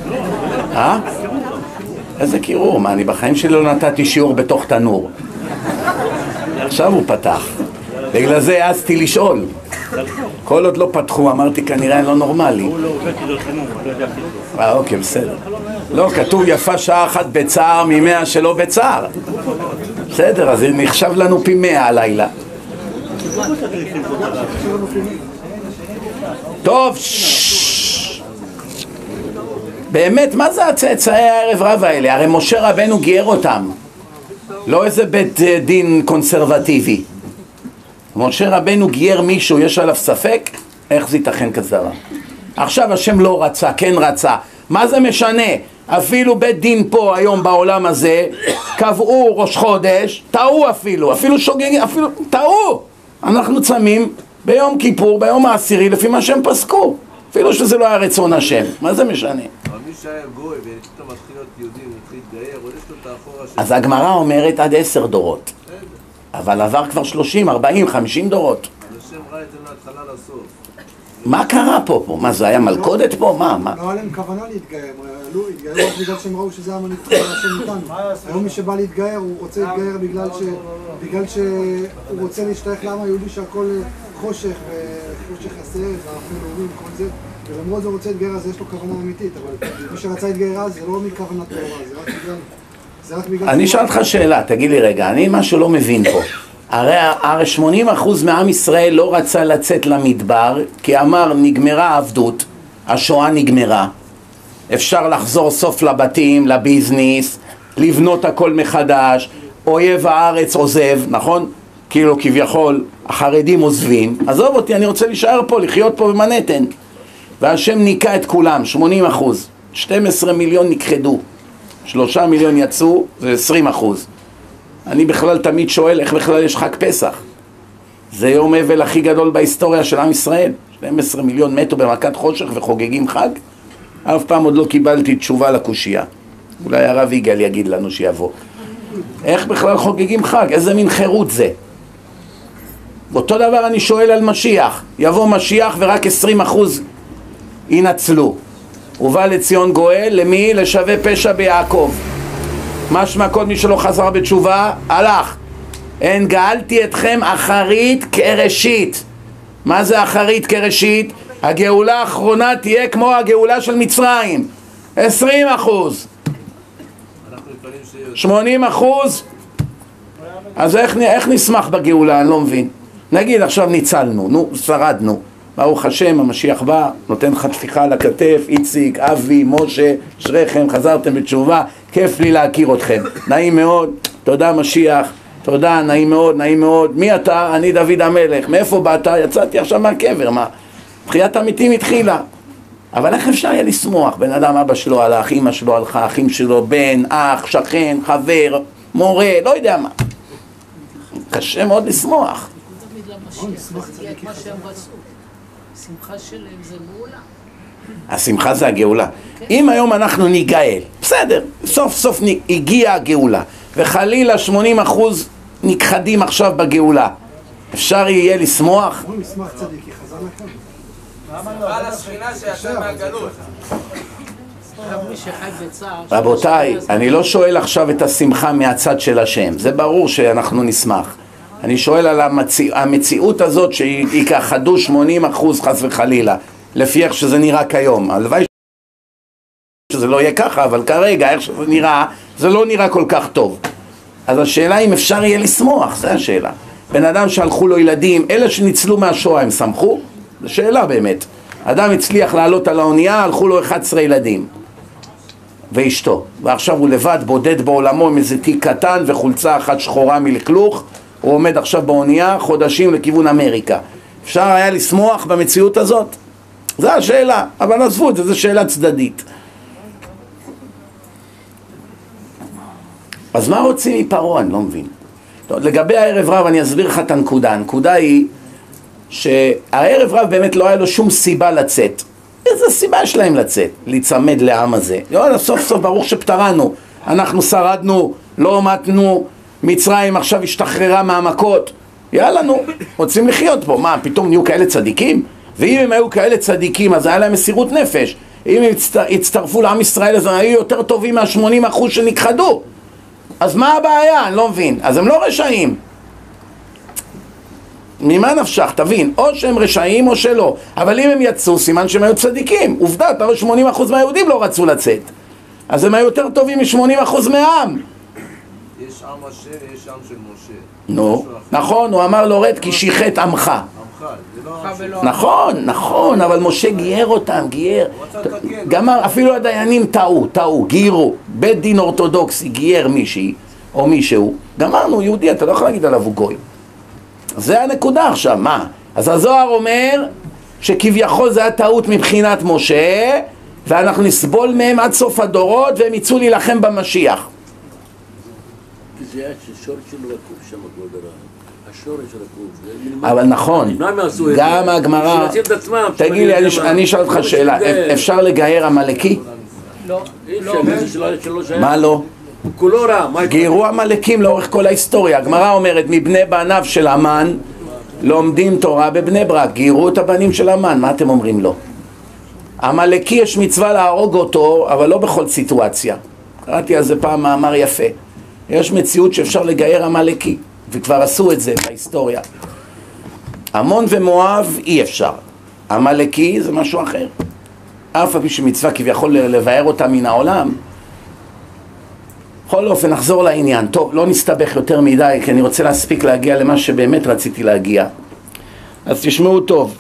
איזה קירור, מה, אני בחיים שלי לא נתתי שיעור בתוך תנור. עכשיו הוא פתח. בגלל זה העזתי לשאול. כל עוד לא פתחו, אמרתי כנראה אני לא נורמלי. הוא לא עובד כדי חימום, הוא לא יודע חימום. אוקיי, בסדר. לא, כתוב יפה שעה אחת בצער מ100 שלא בצער. בסדר, אז זה נחשב לנו פי 100 הלילה. טוב, באמת, מה זה הצאצאי הערב רב האלה? הרי משה רבנו גייר אותם. לא איזה בית דין קונסרבטיבי. משה רבנו גייר מישהו, יש עליו ספק? איך זה ייתכן כזה דבר? עכשיו השם לא רצה, כן רצה. מה זה משנה? אפילו בית דין פה היום בעולם הזה קבעו ראש חודש, טעו אפילו שוגגים, אפילו טעו. אנחנו צמים ביום כיפור, ביום העשירי, לפי מה שהם פסקו, אפילו שזה לא היה רצון השם. מה זה משנה? אבל מי שהיה גוי ופתאום מתחיל להיות יהודי ומתחיל להתגייר, עוד יש לו את האחורה של... אז הגמרא אומרת עד 10 דורות, אבל עבר כבר 30, 40, 50 דורות. אז השם ראה את זה מההתחלה לסוף. מה קרה פה? מה זה היה מלכודת פה? מה? לא היה להם כוונה להתגייר, הם התגיירו רק בגלל שהם ראו שזה המנהיג השם איתנו. היום מי שבא להתגייר הוא רוצה להתגייר בגלל שהוא רוצה להשתייך לעם היהודי שהכל חושך וחושך הסרט והאחים לאומים וכל זה, ולמרות זה הוא רוצה להתגייר אז יש לו כוונה אמיתית, אבל מי שרצה להתגייר אז זה לא מכוונה טהורה, זה רק בגלל... אני אשאל אותך שאלה, תגיד לי רגע, אני משהו לא מבין פה. הרי 80% מעם ישראל לא רצה לצאת למדבר, כי אמר נגמרה העבדות, השואה נגמרה, אפשר לחזור סוף לבתים, לביזניס, לבנות הכל מחדש, אויב הארץ עוזב, נכון? כאילו כביכול החרדים עוזבים, עזוב אותי, אני רוצה להישאר פה, לחיות פה במנהטן. והשם ניקה את כולם, 80%, 12 מיליון נכחדו, 3 מיליון יצאו, זה 20%. אני בכלל תמיד שואל איך בכלל יש חג פסח. זה יום אבל הכי גדול בהיסטוריה של עם ישראל. 12 מיליון מתו במכת חושך וחוגגים חג. אף פעם עוד לא קיבלתי תשובה לקושייה. אולי הרב יגאל יגיד לנו שיבוא. איך בכלל חוגגים חג? איזה מין חירות זה? אותו דבר אני שואל על משיח. יבוא משיח ורק 20% ינצלו. ובא לציון גואל, למי? לשווה פשע ביעקב. משמע כל מי שלא חזר בתשובה, הלך. אין גאלתי אתכם אחרית כראשית. מה זה אחרית כראשית? הגאולה האחרונה תהיה כמו הגאולה של מצרים. 20%. 80%. אז איך נשמח בגאולה? אני לא מבין. נגיד עכשיו ניצלנו, שרדנו. ברוך השם, המשיח בא, נותן לך טפיחה על הכתף, איציק, אבי, משה, שריכם, חזרתם בתשובה, כיף לי להכיר אתכם. נעים מאוד, תודה משיח, תודה, נעים מאוד, נעים מאוד. מי אתה? אני דוד המלך. מאיפה באת? יצאתי עכשיו מהקבר, מה? תחיית המתים התחילה. אבל איך אפשר היה לשמוח? בן אדם, אבא שלו הלך, אמא שלו הלכה, אחים שלו, בן, אח, שכן, חבר, מורה, לא יודע מה. קשה מאוד לשמוח. השמחה שלהם זה גאולה. השמחה זה הגאולה. אם היום אנחנו ניגאל, בסדר, סוף סוף הגיעה הגאולה, וחלילה 80% נכחדים עכשיו בגאולה, אפשר יהיה לשמוח? בואו נשמח צדיקי, חזר לכם. שמחה לשכינה שיצא מהגלות. רבותיי, אני לא שואל עכשיו את השמחה מהצד של השם, זה ברור שאנחנו נשמח. אני שואל על המציאות הזאת שיכחדו 80% חס וחלילה, לפי איך שזה נראה כיום. הלוואי שזה לא יהיה ככה, אבל כרגע איך שזה נראה, זה לא נראה כל כך טוב. אז השאלה אם אפשר יהיה לשמוח, זה השאלה. בן אדם שהלכו לו ילדים, אלה שניצלו מהשואה הם שמחו? זו שאלה באמת. אדם הצליח לעלות על האונייה, הלכו לו 11 ילדים ואשתו, ועכשיו הוא לבד בודד בעולמו עם איזה תיק קטן וחולצה אחת שחורה מלכלוך, הוא עומד עכשיו באונייה חודשים לכיוון אמריקה. אפשר היה לשמוח במציאות הזאת? זו השאלה, אבל עזבו את זה, זו שאלה צדדית. אז מה רוצים מפרעה? אני לא מבין. טוב, לגבי הערב רב אני אסביר לך את הנקודה. הנקודה היא שהערב רב באמת לא היה לו שום סיבה לצאת. איזה סיבה יש להם לצאת? להיצמד לעם הזה. לא, סוף סוף ברוך שפטרנו. אנחנו שרדנו, לא מתנו, מצרים עכשיו השתחררה מהמכות. יאללה נו, רוצים לחיות פה. מה, פתאום נהיו כאלה צדיקים? ואם הם היו כאלה צדיקים, אז היה להם מסירות נפש. אם הם הצטרפו לעם ישראל, אז הם היו יותר טובים מה-80% שנכחדו. אז מה הבעיה? אני לא מבין. אז הם לא רשעים. ממה נפשך? תבין, או שהם רשעים או שלא. אבל אם הם יצאו, סימן שהם היו צדיקים. עובדה, אתה רואה 80% מהיהודים לא רצו לצאת. אז הם היו יותר טובים מ-80% מהעם. יש עם השם ויש עם של משה. נו, נכון, הוא אמר לו רד כי שיחת עמך. עמך, זה לא עם של... נכון, אבל משה גייר אותם, גייר. גם אפילו הדיינים טעו, גיירו. בית דין אורתודוקסי גייר מישהי, או מישהו, גמרנו, יהודי, אתה לא יכול להגיד עליו הוא גוי. זה הנקודה עכשיו, מה? אז הזוהר אומר שכביכול זה הטעות מבחינת משה, ואנחנו נסבול מהם עד סוף הדורות, והם יצאו להילחם במשיח. כי זה היה ששורש שלו רקוב שם, כבוד הרב. השורש רקוב. אבל נכון, גם הגמרא, תגיד לי, אני אשאל אותך שאלה, אפשר לגייר עמלקי? לא. מה לא? כולו רע. גיירו עמלקים לאורך כל ההיסטוריה. הגמרא אומרת, מבני בניו של המן לומדים תורה בבני ברק. גיירו את הבנים של המן, מה אתם אומרים לו? עמלקי יש מצווה להרוג אותו, אבל לא בכל סיטואציה. קראתי על זה פעם מאמר יפה. יש מציאות שאפשר לגייר עמלקי, וכבר עשו את זה בהיסטוריה. עמון ומואב אי אפשר. עמלקי זה משהו אחר. אף על פי שמצווה כביכול לבאר אותה מן העולם. בכל אופן נחזור לעניין. טוב, לא נסתבך יותר מדי, כי אני רוצה להספיק להגיע למה שבאמת רציתי להגיע. אז תשמעו טוב.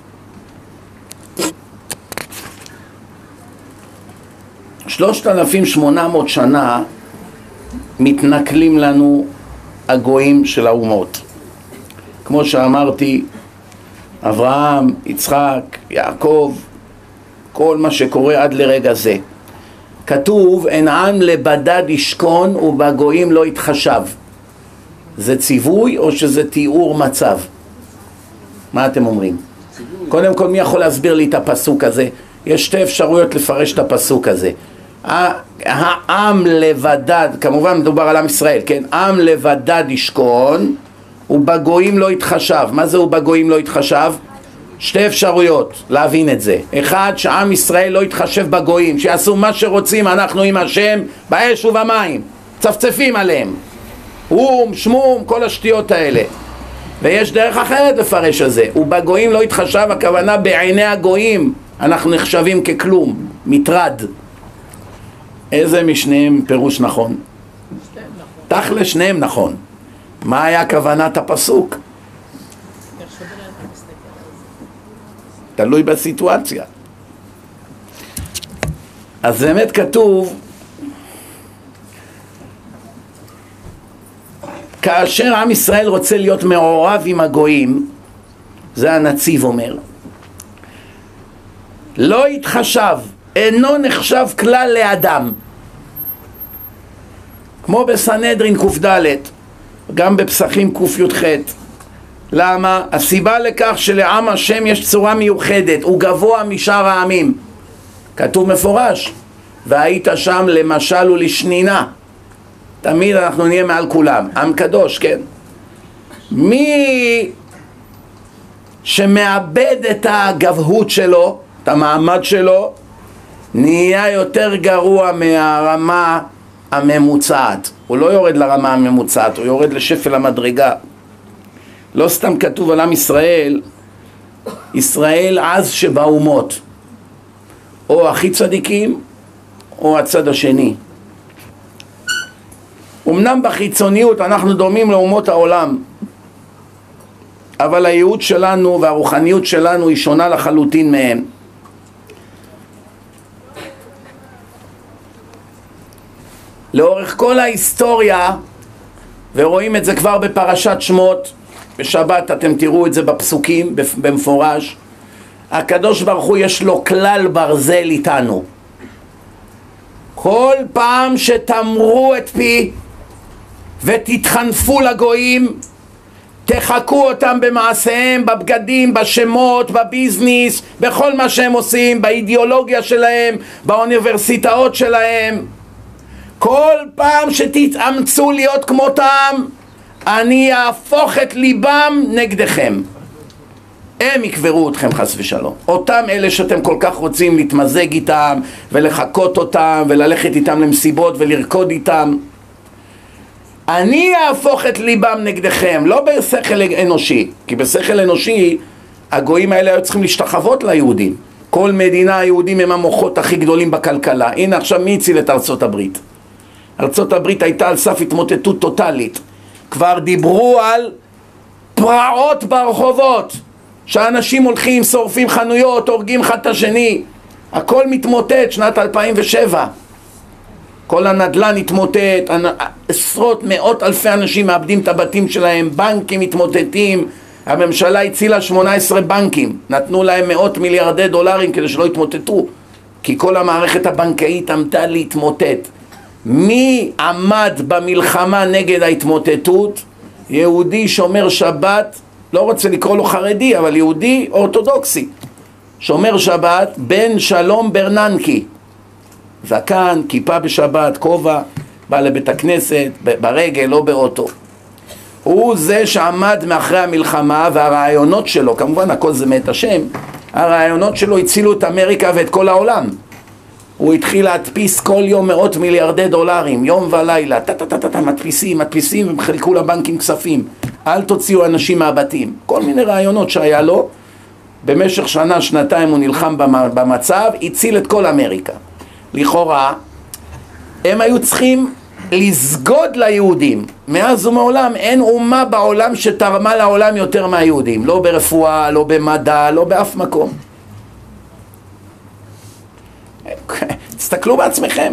3,800 שנה מתנכלים לנו הגויים של האומות. כמו שאמרתי, אברהם, יצחק, יעקב, כל מה שקורה עד לרגע זה. כתוב, אין עם לבדד ישכון ובגויים לא יתחשב. זה ציווי או שזה תיאור מצב? מה אתם אומרים? קודם כל, מי יכול להסביר לי את הפסוק הזה? יש שתי אפשרויות לפרש את הפסוק הזה. העם לבדד, כמובן מדובר על עם ישראל, כן? עם לבדד ישכון ובגויים לא יתחשב. מה זה ובגויים לא יתחשב? שתי אפשרויות להבין את זה. אחד, שעם ישראל לא יתחשב בגויים, שיעשו מה שרוצים, אנחנו עם השם באש ובמים, צפצפים עליהם, שמום, כל השטויות האלה. ויש דרך אחרת לפרש את זה, ובגויים לא יתחשב, הכוונה בעיני הגויים אנחנו נחשבים ככלום, מטרד. איזה משניהם פירוש נכון? תכל'ס שניהם נכון. מה היה כוונת הפסוק? תלוי בסיטואציה. אז באמת כתוב, כאשר עם ישראל רוצה להיות מעורב עם הגויים, זה הנציב אומר, לא יתחשב, אינו נחשב כלל לאדם. כמו בסנהדרין ק"ד, גם בפסחים קי"ח. למה? הסיבה לכך שלעם השם יש צורה מיוחדת, הוא גבוה משאר העמים. כתוב מפורש, והיית שם למשל ולשנינה. תמיד אנחנו נהיה מעל כולם, עם קדוש, כן? מי שמאבד את הגבהות שלו, את המעמד שלו, נהיה יותר גרוע מהרמה הממוצעת. הוא לא יורד לרמה הממוצעת, הוא יורד לשפל המדרגה. לא סתם כתוב על עם ישראל, ישראל עז שבאומות, או הכי צדיקים או הצד השני. אמנם בחיצוניות אנחנו דומים לאומות העולם, אבל הייעוד שלנו והרוחניות שלנו היא שונה לחלוטין מהם. לאורך כל ההיסטוריה, ורואים את זה כבר בפרשת שמות, בשבת אתם תראו את זה בפסוקים במפורש, הקדוש ברוך הוא יש לו כלל ברזל איתנו. כל פעם שתמרו את פי ותתחנפו לגויים, תחקו אותם במעשיהם, בבגדים, בשמות, בביזניס, בכל מה שהם עושים, באידיאולוגיה שלהם, באוניברסיטאות שלהם, כל פעם שתתאמצו להיות כמותם, אני אהפוך את ליבם נגדכם. הם יקברו אתכם חס ושלום. אותם אלה שאתם כל כך רוצים להתמזג איתם ולחכות אותם וללכת איתם למסיבות ולרקוד איתם, אני אהפוך את ליבם נגדכם. לא בשכל אנושי, כי בשכל אנושי הגויים האלה היו צריכים להשתחוות ליהודים. כל מדינה היהודים הם המוחות הכי גדולים בכלכלה. הנה עכשיו מי הציל את ארצות הברית? ארצות הברית הייתה על סף התמוטטות טוטלית. כבר דיברו על פרעות ברחובות, שאנשים הולכים, שורפים חנויות, הורגים אחד את השני. הכל מתמוטט, שנת 2007. כל הנדל"ן התמוטט, עשרות מאות אלפי אנשים מאבדים את הבתים שלהם, בנקים מתמוטטים, הממשלה הצילה 18 בנקים, נתנו להם מאות מיליארדי דולרים כדי שלא יתמוטטו, כי כל המערכת הבנקאית עמדה להתמוטט. מי עמד במלחמה נגד ההתמוטטות? יהודי שומר שבת, לא רוצה לקרוא לו חרדי, אבל יהודי אורתודוקסי, שומר שבת, בן שלום ברננקי, זקן, כיפה בשבת, כובע, בא לבית הכנסת, ברגל, לא באוטו. הוא זה שעמד מאחרי המלחמה, והרעיונות שלו, כמובן הכל זה מאת השם, הרעיונות שלו הצילו את אמריקה ואת כל העולם. הוא התחיל להדפיס כל יום מאות מיליארדי דולרים, יום ולילה, מדפיסים, והם חילקו לבנקים כספים. אל תוציאו אנשים מהבתים. כל מיני רעיונות שהיה לו, במשך שנה, שנתיים הוא נלחם במצב, הציל את כל אמריקה. לכאורה, הם היו צריכים לסגוד ליהודים. מאז ומעולם אין אומה בעולם שתרמה לעולם יותר מהיהודים. לא ברפואה, לא במדע, לא באף מקום. תסתכלו בעצמכם.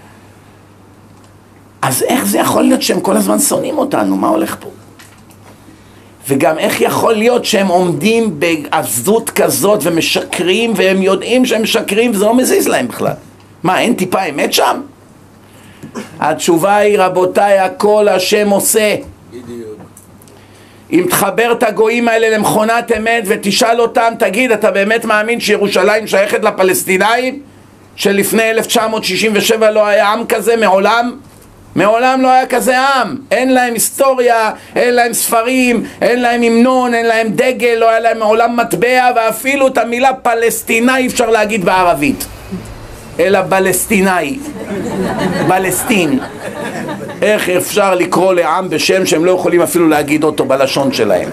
אז איך זה יכול להיות שהם כל הזמן שונאים אותנו? מה הולך פה? וגם איך יכול להיות שהם עומדים בעזות כזאת ומשקרים, והם יודעים שהם משקרים וזה לא מזיז להם בכלל? מה, אין טיפה אמת שם? התשובה היא, רבותיי, הכל השם עושה. אם תחבר את הגויים האלה למכונת אמת ותשאל אותם, תגיד, אתה באמת מאמין שירושלים שייכת לפלסטינאים? שלפני 1967 לא היה עם כזה מעולם? מעולם לא היה כזה עם. אין להם היסטוריה, אין להם ספרים, אין להם המנון, אין להם דגל, לא היה להם מעולם מטבע, ואפילו את המילה פלסטיני אפשר להגיד בערבית, אלא בלסטיני, בלסטין. איך אפשר לקרוא לעם בשם שהם לא יכולים אפילו להגיד אותו בלשון שלהם?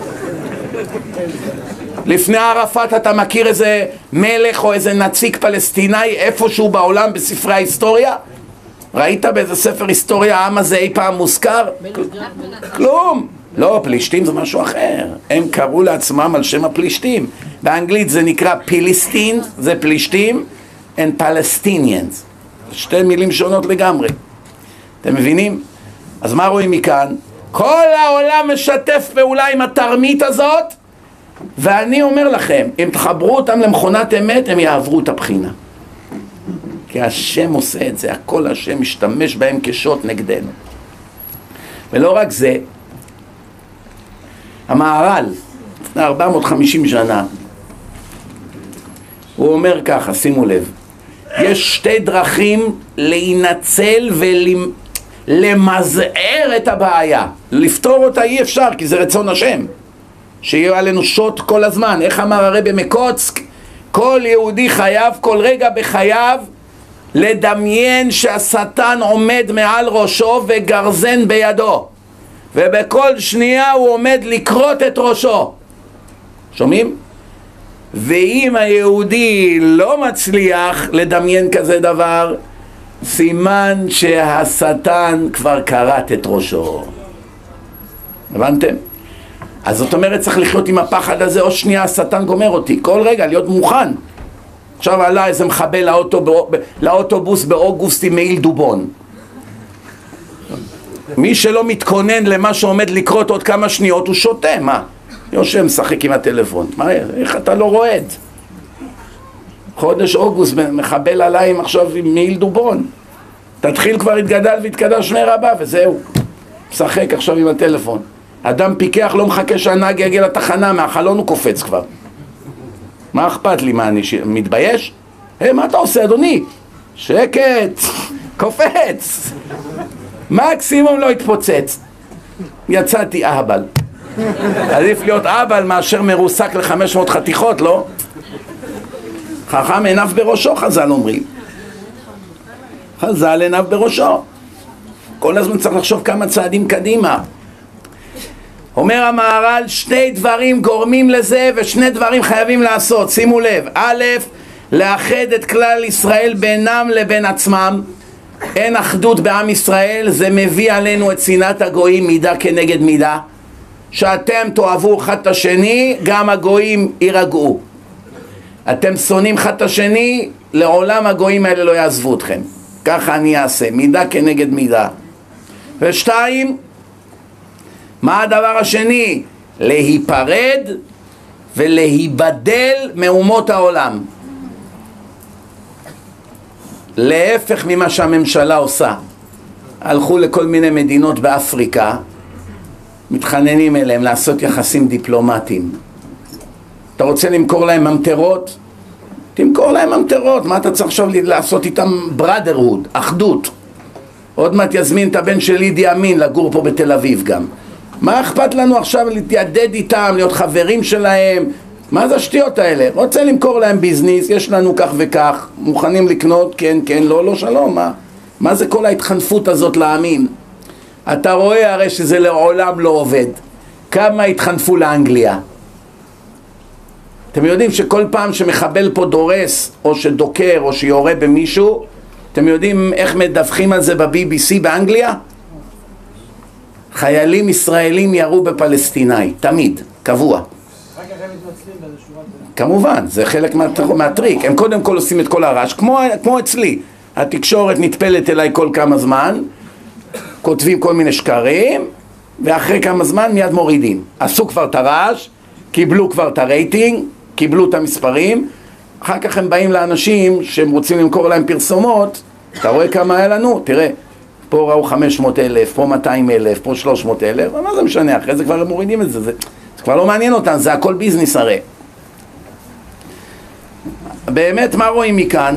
לפני ערפאת אתה מכיר איזה מלך או איזה נציג פלסטיני איפשהו בעולם בספרי ההיסטוריה? ראית באיזה ספר היסטוריה העם הזה אי פעם מוזכר? כלום. לא, פלישתים זה משהו אחר. הם קראו לעצמם על שם הפלישתים. באנגלית זה נקרא פיליסטין, זה פלישתים, and Palestinians. שתי מילים שונות לגמרי. אתם מבינים? אז מה רואים מכאן? כל העולם משתף פעולה עם התרמית הזאת, ואני אומר לכם, אם תחברו אותם למכונת אמת, הם יעברו את הבחינה. כי השם עושה את זה, הכל השם משתמש בהם כשוט נגדנו. ולא רק זה, המהר"ל, לפני 450 שנה, הוא אומר ככה, שימו לב, יש שתי דרכים להינצל ולמזער את הבעיה. לפתור אותה אי אפשר, כי זה רצון השם. שיהיה עלינו שוט כל הזמן. איך אמר הרבי מקוצק? כל יהודי חייב, כל רגע בחייו, לדמיין שהשטן עומד מעל ראשו וגרזן בידו. ובכל שנייה הוא עומד לקרות את ראשו. שומעים? ואם היהודי לא מצליח לדמיין כזה דבר, סימן שהשטן כבר קראת את ראשו. הבנתם? אז זאת אומרת צריך לחיות עם הפחד הזה, או שנייה השטן גומר אותי, כל רגע להיות מוכן. עכשיו עלה איזה מחבל לאוטובוס באוגוסט עם מעיל דובון. מי שלא מתכונן למה שעומד לקרות עוד כמה שניות הוא שותה, מה? יושב משחק עם הטלפון, מה, איך אתה לא רועד? חודש אוגוסט מחבל עליי עכשיו עם מעיל דובון. תתחיל כבר התגדל והתקדש שמי רבה וזהו, משחק עכשיו עם הטלפון. אדם פיקח לא מחכה שהנהג יגיע לתחנה, מהחלון הוא קופץ כבר. מה אכפת לי? מה, אני מתבייש? מה אתה עושה אדוני? שקט, קופץ. מקסימום לא התפוצץ. יצאתי אהבל. עדיף להיות אהבל מאשר מרוסק ל500 חתיכות, לא? חכם עיניו בראשו, חז"ל אומרים. חז"ל עיניו בראשו. כל הזמן צריך לחשוב כמה צעדים קדימה. אומר המהר"ל, שני דברים גורמים לזה ושני דברים חייבים לעשות. שימו לב, א', לאחד את כלל ישראל בינם לבין עצמם. אין אחדות בעם ישראל, זה מביא עלינו את שנאת הגויים מידה כנגד מידה. שאתם תאהבו אחד את השני, גם הגויים יירגעו. אתם שונאים אחד את השני, לעולם הגויים האלה לא יעזבו אתכם. ככה אני אעשה, מידה כנגד מידה. ושתיים, מה הדבר השני? להיפרד ולהיבדל מאומות העולם. להפך ממה שהממשלה עושה. הלכו לכל מיני מדינות באפריקה, מתחננים אליהם לעשות יחסים דיפלומטיים. אתה רוצה למכור להם ממטרות? תמכור להם ממטרות. מה אתה צריך עכשיו לעשות איתם ברדרהוד, אחדות? עוד מעט יזמין את הבן של אידי אמין לגור פה בתל אביב גם. מה אכפת לנו עכשיו להתיידד איתם, להיות חברים שלהם? מה זה השטויות האלה? רוצה למכור להם ביזניס, יש לנו כך וכך, מוכנים לקנות, כן, כן, לא, לא, שלום. מה זה כל ההתחנפות הזאת להאמין? אתה רואה הרי שזה לעולם לא עובד. כמה התחנפו לאנגליה? אתם יודעים שכל פעם שמחבל פה דורס, או שדוקר, או שיורה במישהו, אתם יודעים איך מדווחים על זה ב-BBC באנגליה? חיילים ישראלים ירו בפלסטיני, תמיד, קבוע. כמובן, זה חלק מהטריק. הם קודם כל עושים את כל הרעש, כמו אצלי. התקשורת נטפלת אליי כל כמה זמן, כותבים כל מיני שקרים, ואחרי כמה זמן מיד מורידים. עשו כבר את הרעש, קיבלו כבר את הרייטינג, קיבלו את המספרים, אחר כך הם באים לאנשים שהם רוצים למכור להם פרסומות. אתה רואה כמה היה לנו? תראה, פה ראו 500,000, פה 200,000, פה 300,000, מה זה משנה? אחרי זה כבר הם מורידים את זה, זה כבר לא מעניין אותם, זה הכל ביזנס הרי. באמת מה רואים מכאן?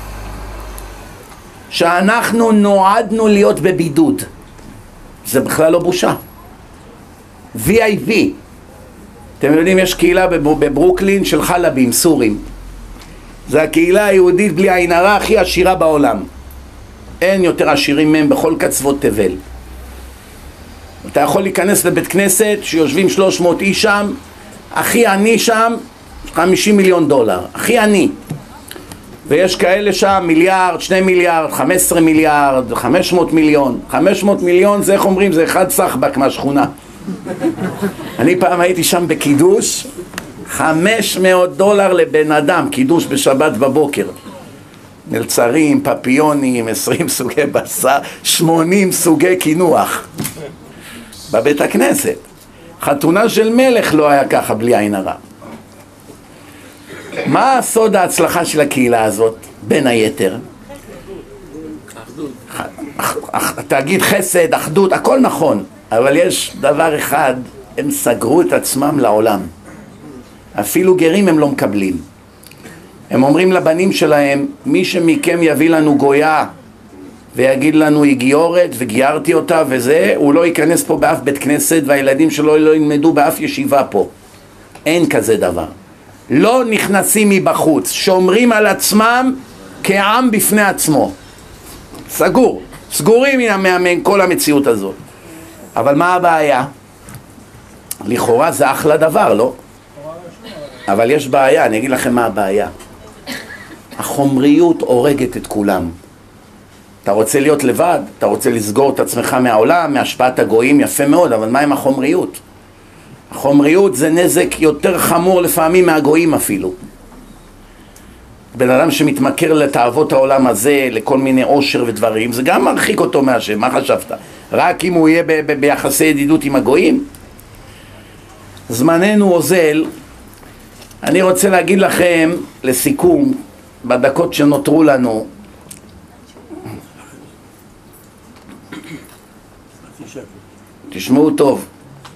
שאנחנו נועדנו להיות בבידוד. זה בכלל לא בושה. VIP. אתם יודעים, יש קהילה בברוקלין של חלבים, סורים. זה הקהילה היהודית בלי עין הרע הכי עשירה בעולם. אין יותר עשירים מהם בכל קצוות תבל. אתה יכול להיכנס לבית כנסת שיושבים 300 איש שם, הכי עני שם, 50 מיליון דולר. הכי עני. ויש כאלה שם מיליארד, 2 מיליארד, 15 מיליארד, 500 מיליון. 500 מיליון זה, איך אומרים, זה אחד סחבק מהשכונה. אני פעם הייתי שם בקידוש, 500 דולר לבן אדם, קידוש בשבת בבוקר. מלצרים, פפיונים, 20 סוגי בשר, 80 סוגי קינוח. בבית הכנסת. חתונה של מלך לא היה ככה בלי עין הרע. מה סוד ההצלחה של הקהילה הזאת, בין היתר? תגיד חסד, אחדות, הכל נכון, אבל יש דבר אחד, הם סגרו את עצמם לעולם. אפילו גרים הם לא מקבלים. הם אומרים לבנים שלהם, מי שמכם יביא לנו גויה ויגיד לנו היא גיורת וגיירתי אותה וזה, הוא לא ייכנס פה באף בית כנסת והילדים שלו לא ילמדו באף ישיבה פה. אין כזה דבר. לא נכנסים מבחוץ, שומרים על עצמם כעם בפני עצמו. סגור, סגורים מן כל המציאות הזאת. אבל מה הבעיה? לכאורה זה אחלה דבר, לא? אבל יש בעיה, אני אגיד לכם מה הבעיה. החומריות הורגת את כולם. אתה רוצה להיות לבד, אתה רוצה לסגור את עצמך מהעולם, מהשפעת הגויים, יפה מאוד, אבל מה עם החומריות? החומריות זה נזק יותר חמור לפעמים מהגויים אפילו. בן אדם שמתמכר לתאוות העולם הזה, לכל מיני עושר ודברים, זה גם מרחיק אותו מהשם. מה חשבת? רק אם הוא יהיה ביחסי ידידות עם הגויים? זמננו אוזל. אני רוצה להגיד לכם לסיכום, בדקות שנותרו לנו, תשמעו טוב,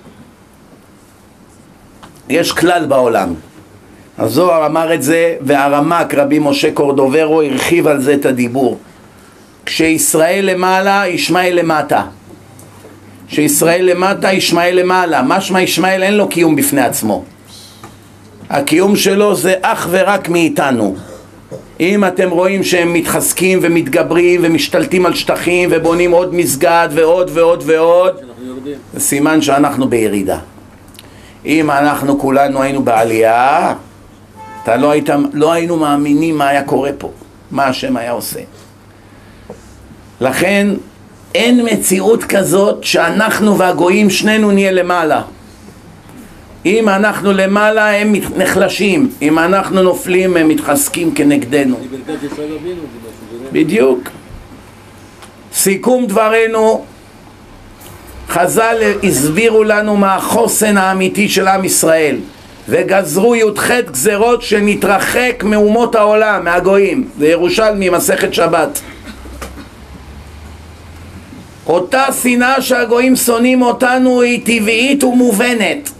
יש כלל בעולם, הזוהר אמר את זה, והרמ"ק רבי משה קורדוברו הרחיב על זה את הדיבור. כשישראל למעלה, ישמעאל למטה. כשישראל למטה, ישמעאל למעלה. משמע ישמעאל אין לו קיום בפני עצמו. הקיום שלו זה אך ורק מאיתנו. אם אתם רואים שהם מתחזקים ומתגברים ומשתלטים על שטחים ובונים עוד מסגד ועוד ועוד ועוד, זה סימן שאנחנו בירידה. אם אנחנו כולנו היינו בעלייה, לא היינו מאמינים מה היה קורה פה, מה השם היה עושה. לכן אין מציאות כזאת שאנחנו והגויים שנינו נהיה למעלה. אם אנחנו למעלה הם נחלשים, אם אנחנו נופלים הם מתחזקים כנגדנו. בדיוק. סיכום דברנו, חז"ל הסבירו לנו מה החוסן האמיתי של עם ישראל, וגזרו י"ח גזרות שנתרחק מאומות העולם, מהגויים. זה ירושלמי, מסכת שבת. אותה שנאה שהגויים שונאים אותנו היא טבעית ומובנת,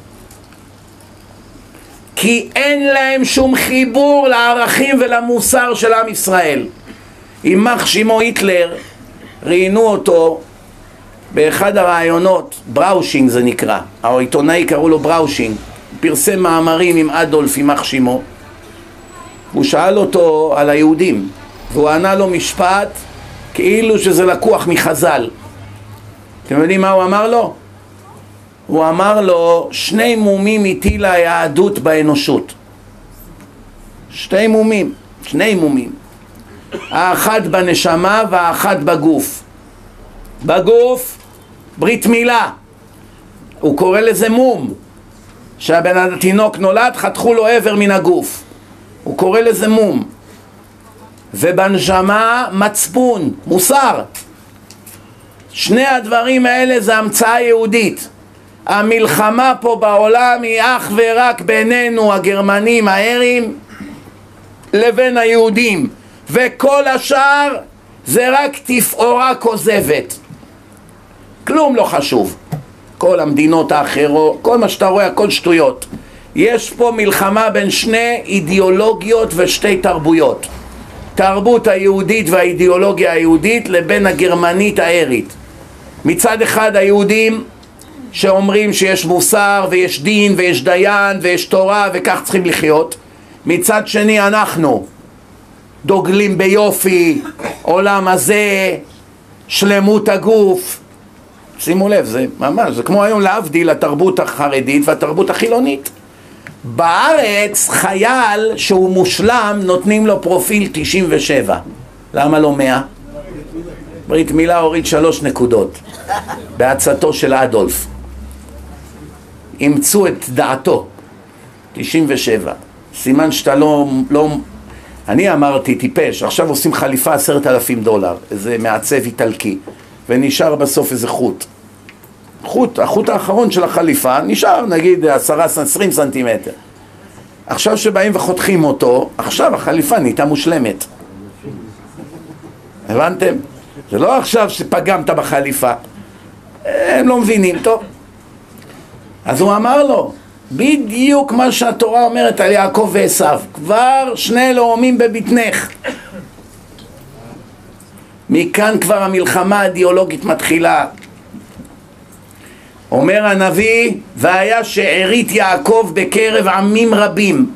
כי אין להם שום חיבור לערכים ולמוסר של עם ישראל. יימח שמו היטלר, ראיינו אותו באחד הרעיונות, בראושינג זה נקרא, העיתונאי קראו לו בראושינג, פרסם מאמרים עם אדולף, יימח שמו. הוא שאל אותו על היהודים, והוא ענה לו משפט כאילו שזה לקוח מחז"ל. אתם יודעים מה הוא אמר לו? הוא אמר לו, שני מומים הטילה היהדות באנושות. שני מומים. האחד בנשמה והאחד בגוף. בגוף, ברית מילה. הוא קורא לזה מום. שהבן התינוק נולד, חתכו לו עבר מן הגוף. הוא קורא לזה מום. ובנשמה, מצפון, מוסר. שני הדברים האלה זה המצאה יהודית. המלחמה פה בעולם היא אך ורק בינינו הגרמנים הארים לבין היהודים, וכל השאר זה רק תפאורה כוזבת, כלום לא חשוב. כל המדינות האחרות, כל מה שאתה רואה, הכל שטויות. יש פה מלחמה בין שני אידיאולוגיות ושתי תרבויות, תרבות היהודית והאידיאולוגיה היהודית לבין הגרמנית הארית. מצד אחד היהודים שאומרים שיש מוסר ויש דין ויש דיין ויש תורה וכך צריכים לחיות. מצד שני אנחנו דוגלים ביופי, עולם הזה, שלמות הגוף. שימו לב, זה ממש, זה כמו היום להבדיל התרבות החרדית והתרבות החילונית. בארץ חייל שהוא מושלם נותנים לו פרופיל 97. למה לא 100? ברית מילה הוריד 3 נקודות בהצעתו של אדולף. אימצו את דעתו 97. סימן שאתה לא אני אמרתי טיפש, עכשיו עושים חליפה $10,000, איזה מעצב איטלקי, ונשאר בסוף איזה החוט האחרון של החליפה נשאר נגיד 10-20 סנטימטר. עכשיו שבאים וחותכים אותו, עכשיו החליפה נהייתה מושלמת. הבנתם? זה לא עכשיו שפגמת בחליפה. הם לא מבינים, טוב. אז הוא אמר לו, בדיוק מה שהתורה אומרת על יעקב ועשיו, כבר שני לאומים בבטנך. מכאן כבר המלחמה האידיאולוגית מתחילה. אומר הנביא, והיה שארית יעקב בקרב עמים רבים,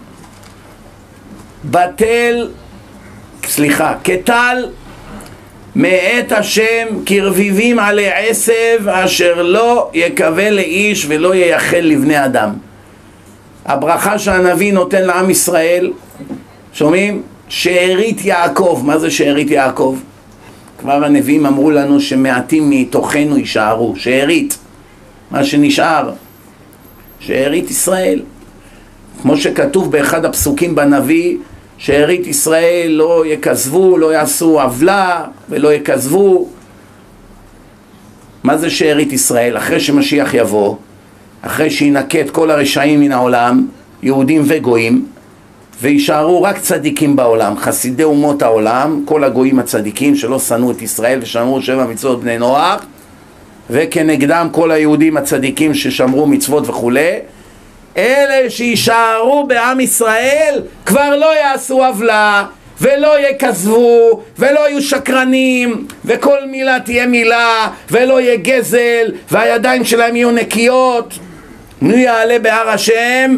כטל מאת השם כרביבים עלי עשב, אשר לא יקווה לאיש ולא ייחל לבני אדם. הברכה שהנביא נותן לעם ישראל, שומעים? שארית יעקב. מה זה שארית יעקב? כבר הנביאים אמרו לנו שמעטים מתוכנו יישארו. שארית, מה שנשאר, שארית ישראל. כמו שכתוב באחד הפסוקים בנביא, שארית ישראל לא יקזבו, לא יעשו עוולה ולא יקזבו. מה זה שארית ישראל? אחרי שמשיח יבוא, אחרי שינקה את כל הרשעים מן העולם, יהודים וגויים, וישארו רק צדיקים בעולם, חסידי אומות העולם, כל הגויים הצדיקים שלא שנאו את ישראל ושמרו 7 מצוות בני נוח, וכנגדם כל היהודים הצדיקים ששמרו מצוות וכו'. אלה שישארו בעם ישראל כבר לא יעשו עוולה ולא יקזבו ולא יהיו שקרנים, וכל מילה תהיה מילה, ולא יהיה גזל, והידיים שלהם יהיו נקיות. מי יעלה בהר השם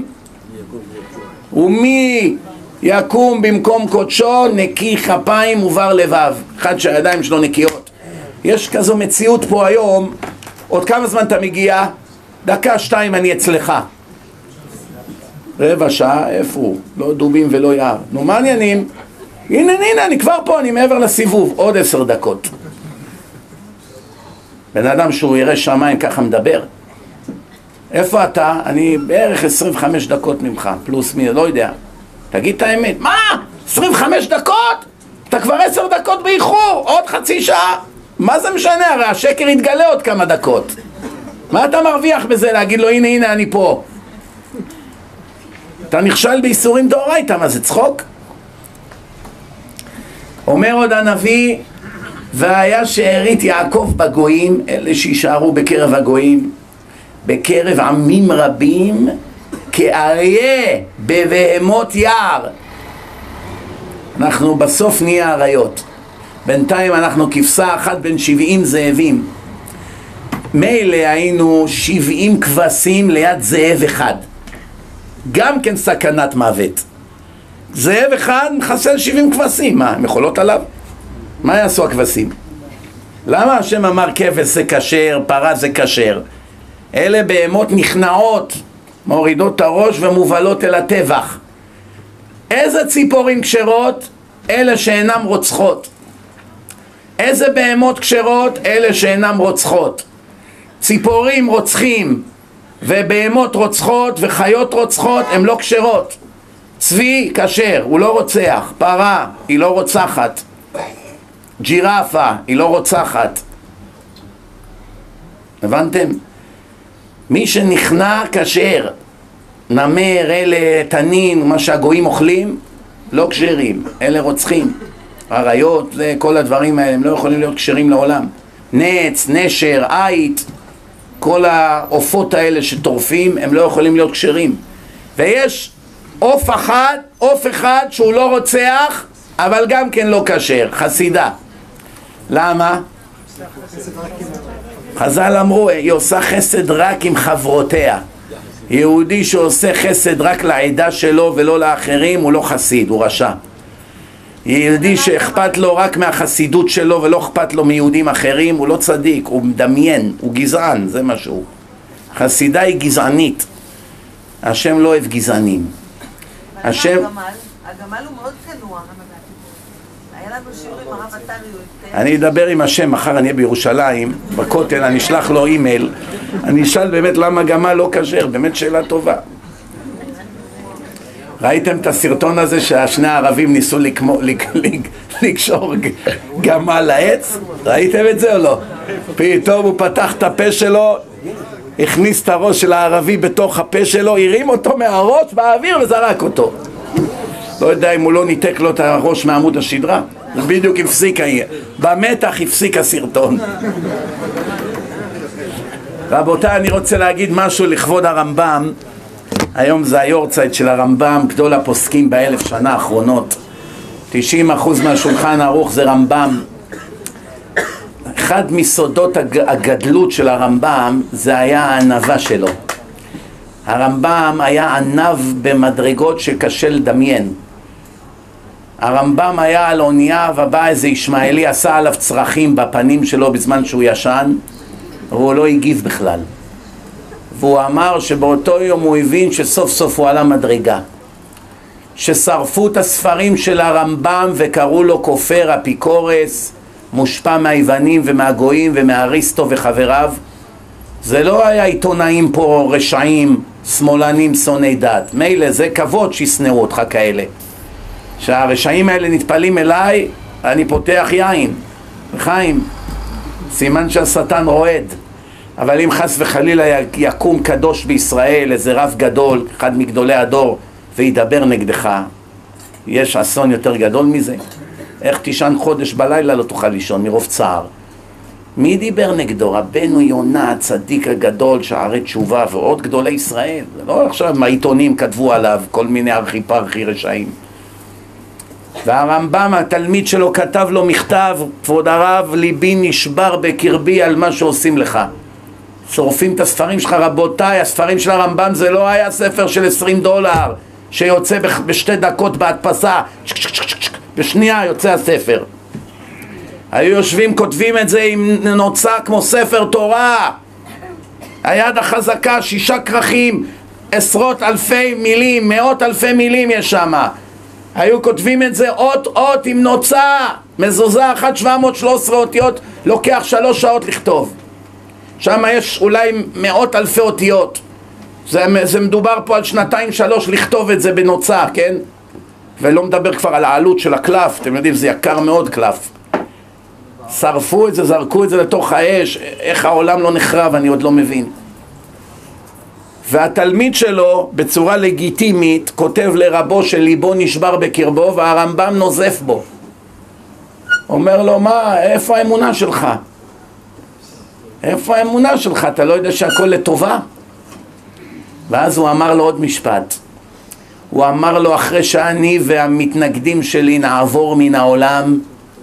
ומי יקום במקום קודשו? נקי כפיים ובר לבב, אחד שהידיים שלו נקיות. יש כזו מציאות פה היום. עוד כמה זמן אתה מגיע? 1-2 אני אצלך. 15 שעה, איפה הוא? לא דובים ולא יער. נו, מה עניינים? הנה, אני כבר פה, אני מעבר לסיבוב. עוד 10 דקות. בן אדם שהוא יראה שמיים ככה מדבר. איפה אתה? אני בערך 25 דקות ממך, פלוס מי, לא יודע. תגיד את האמת. מה? 25 דקות? אתה כבר 10 דקות באיחור, עוד חצי שעה. מה זה משנה? הרי השקר יתגלה עוד כמה דקות. מה אתה מרוויח בזה להגיד לו הנה הנה אני פה? אתה נכשל באיסורים דאורייתא, מה זה צחוק? אומר עוד הנביא, והיה שארית יעקב בגויים, אלה שישארו בקרב הגויים, בקרב עמים רבים, כאריה בבהמות יער. אנחנו בסוף נהיה אריות. בינתיים אנחנו כבשה אחת בין 70 זאבים. מילא היינו 70 כבשים ליד זאב אחד. גם כן סכנת מוות. זאב אחד מחסל 70 כבשים. מה, הם יכולות עליו? מה יעשו הכבשים? למה השם אמר כבש זה כשר, פרה זה כשר? אלה בהמות נכנעות, מורידות את הראש ומובלות אל הטבח. איזה ציפורים כשרות? אלה שאינם רוצחות. איזה בהמות כשרות? אלה שאינם רוצחות. ציפורים רוצחים ובהמות רוצחות וחיות רוצחות הם לא כשרות. צבי כשר, הוא לא רוצח. פרה, היא לא רוצחת. ג'ירפה, היא לא רוצחת. הבנתם? מי שנכנע כשר, נמר, אלה תנין, מה שהגויים אוכלים, לא כשרים, אלה רוצחים. אריות, כל הדברים האלה, הם לא יכולים להיות כשרים לעולם. נץ, נשר, עית, כל העופות האלה שטורפים, הם לא יכולים להיות כשרים. ויש עוף אחד שהוא לא רוצח, אבל גם כן לא כשר, חסידה. למה? חז"ל אמרו, היא עושה חסד רק עם חברותיה. יהודי שעושה חסד רק לעדה שלו ולא לאחרים, הוא לא חסיד, הוא רשע. יהודי שאכפת לו רק מהחסידות שלו ולא אכפת לו מיהודים אחרים, הוא לא צדיק, הוא מדמיין, הוא גזען, זה משהו. חסידה היא גזענית. השם לא אוהב גזענים. השם... הגמל הוא מאוד כנוע. היה לנו שיעור עם הרב עטרי. אני אדבר עם השם, מחר אני אהיה בירושלים, בכותל, אני אשלח לו אימייל, אני אשאל באמת למה גמל לא כשר, באמת שאלה טובה. ראיתם את הסרטון הזה שהשני הערבים ניסו לקשור גמל לעץ? ראיתם את זה או לא? פתאום הוא פתח את הפה שלו, הכניס את הראש של הערבי בתוך הפה שלו, הרים אותו מהראש באוויר וזרק אותו. לא יודע אם הוא לא ניתק לו את הראש מעמוד השדרה. בדיוק הפסיק, במתח הפסיק הסרטון. רבותיי, אני רוצה להגיד משהו לכבוד הרמב"ם. היום זה היורצייט של הרמב"ם, גדול הפוסקים ב1000 שנה האחרונות. 90% מהשולחן ערוך זה רמב"ם. אחד מסודות הגדלות של הרמב"ם זה היה הענווה שלו. הרמב"ם היה ענב במדרגות שקשה לדמיין. הרמב"ם היה על אונייה ובא איזה ישמעאלי עשה עליו צרכים בפנים שלו בזמן שהוא ישן, והוא לא הגיב בכלל. והוא אמר שבאותו יום הוא הבין שסוף סוף הוא עלה מדרגה. ששרפו את הספרים של הרמב"ם וקראו לו כופר אפיקורס, מושפע מהיוונים ומהגויים ומאריסטו וחבריו. זה לא היה עיתונאים פה רשעים, שמאלנים, שונאי דת. מילא זה כבוד שישנאו אותך כאלה. שהרשעים האלה נטפלים אליי, אני פותח יין. חיים, סימן שהשטן רועד. אבל אם חס וחלילה יקום קדוש בישראל, איזה רב גדול, אחד מגדולי הדור, וידבר נגדך, יש אסון יותר גדול מזה? איך תישן חודש בלילה לא תוכל לישון מרוב צער? מי דיבר נגדו? רבנו יונה, הצדיק הגדול, שערי תשובה, ועוד גדולי ישראל. זה לא עכשיו מהעיתונים כתבו עליו כל מיני ארכי פרחי רשעים. והרמב"ם, התלמיד שלו, כתב לו מכתב, כבוד הרב, ליבי נשבר בקרבי על מה שעושים לך. שורפים את הספרים שלך. רבותיי, הספרים של הרמב"ם זה לא היה ספר של $20 שיוצא בשתי דקות בהדפסה, בשנייה יוצא הספר. היו יושבים כותבים את זה עם נוצה כמו ספר תורה, היד החזקה, 6 כרכים, עשרות אלפי מילים, מאות אלפי מילים יש שם. היו כותבים את זה אות אות עם נוצה, מזוזה אחת 713 אותיות, לוקח 3 שעות לכתוב. שם יש אולי מאות אלפי אותיות. זה מדובר פה על 2-3 לכתוב את זה בנוצה, כן? ולא מדבר כבר על העלות של הקלף, אתם יודעים, זה יקר מאוד קלף. שרפו את זה, זרקו את זה לתוך האש, איך העולם לא נחרב אני עוד לא מבין. והתלמיד שלו בצורה לגיטימית כותב לרבו שליבו נשבר בקרבו, והרמב"ם נוזף בו, אומר לו, מה, איפה האמונה שלך? איפה האמונה שלך? אתה לא יודע שהכל לטובה? ואז הוא אמר לו עוד משפט, הוא אמר לו, אחרי שאני והמתנגדים שלי נעבור מן העולם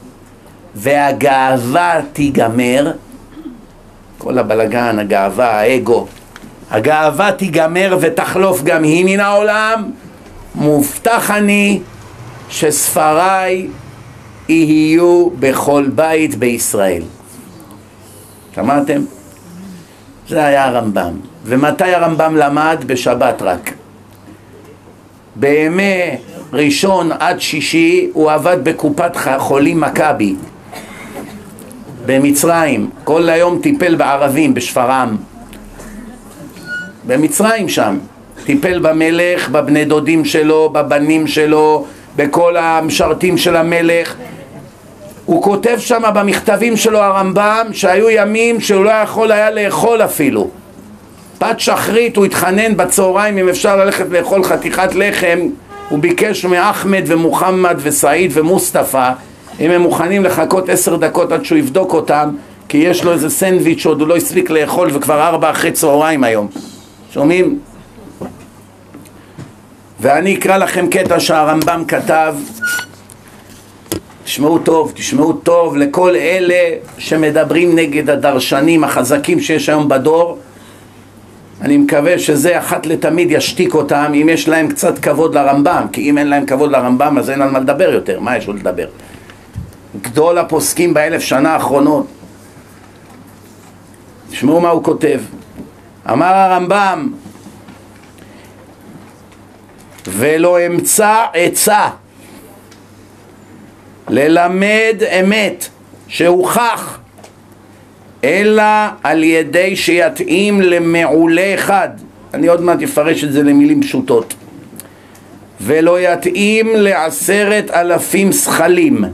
והגאווה תיגמר, כל הבלגן, הגאווה, האגו, הגאווה תיגמר ותחלוף גם היא מן העולם, מובטח אני שספריי יהיו בכל בית בישראל. שמעתם? זה היה הרמב"ם. ומתי הרמב"ם למד? בשבת רק. בימי ראשון עד שישי הוא עבד בקופת חולים מכבי במצרים, כל היום טיפל בערבים בשפרעם, במצרים שם, טיפל במלך, בבני דודים שלו, בבנים שלו, בכל המשרתים של המלך. הוא כותב שם במכתבים שלו הרמב"ם שהיו ימים שהוא לא יכול היה לאכול אפילו. פת שחרית הוא התחנן בצהריים אם אפשר ללכת לאכול חתיכת לחם, הוא ביקש מאחמד ומוחמד וסעיד ומוסטפא אם הם מוכנים לחכות 10 דקות עד שהוא יבדוק אותם, כי יש לו איזה סנדוויץ' שעוד הוא לא הספיק לאכול וכבר 4 אחרי צהריים היום. שומעים? ואני אקרא לכם קטע שהרמב"ם כתב, תשמעו טוב לכל אלה שמדברים נגד הדרשנים החזקים שיש היום בדור. אני מקווה שזה אחת לתמיד ישתיק אותם, אם יש להם קצת כבוד לרמב"ם, כי אם אין להם כבוד לרמב"ם אז אין על מה לדבר יותר. מה יש עוד לדבר? גדול הפוסקים ב1000 שנה האחרונות. תשמעו מה הוא כותב. אמר הרמב"ם, ולא אמצא עצה ללמד אמת שהוכח אלא על ידי שיתאים למעולה אחד. אני עוד מעט אפרש את זה למילים פשוטות. ולא יתאים ל10,000 שכלים,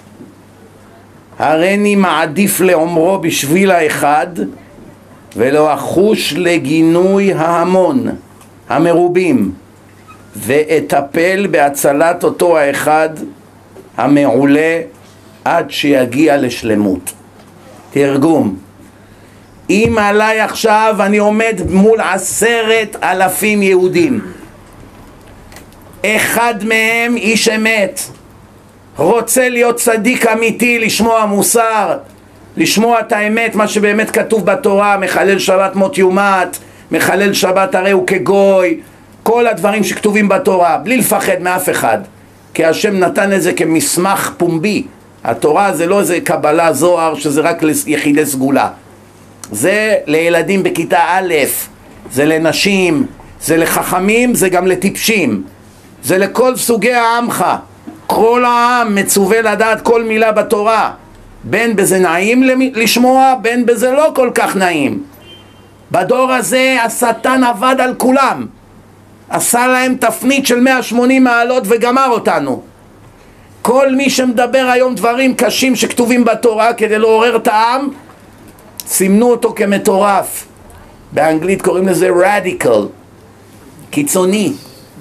הריני מעדיף לאומרו בשביל האחד ולא אחוש לגינוי ההמון המרובים, ואטפל בהצלת אותו האחד המעולה עד שיגיע לשלמות. תרגום, אם עליי עכשיו אני עומד מול 10,000 יהודים, אחד מהם איש אמת, רוצה להיות צדיק אמיתי, לשמוע מוסר, לשמוע את האמת, מה שבאמת כתוב בתורה, מחלל שבת מות יומת, מחלל שבת הרי הוא כגוי, כל הדברים שכתובים בתורה, בלי לפחד מאף אחד, כי השם נתן את זה כמסמך פומבי. התורה זה לא איזה קבלה זוהר שזה רק ליחידי סגולה, זה לילדים בכיתה א', זה לנשים, זה לחכמים, זה גם לטיפשים, זה לכל סוגי העמך. כל העם מצווה לדעת כל מילה בתורה, בין בזה נעים לשמוע, בין בזה לא כל כך נעים. בדור הזה השטן עבד על כולם, עשה להם תפנית של 180 מעלות וגמר אותנו. כל מי שמדבר היום דברים קשים שכתובים בתורה כדי לעורר את העם, סימנו אותו כמטורף. באנגלית קוראים לזה רדיקל, קיצוני.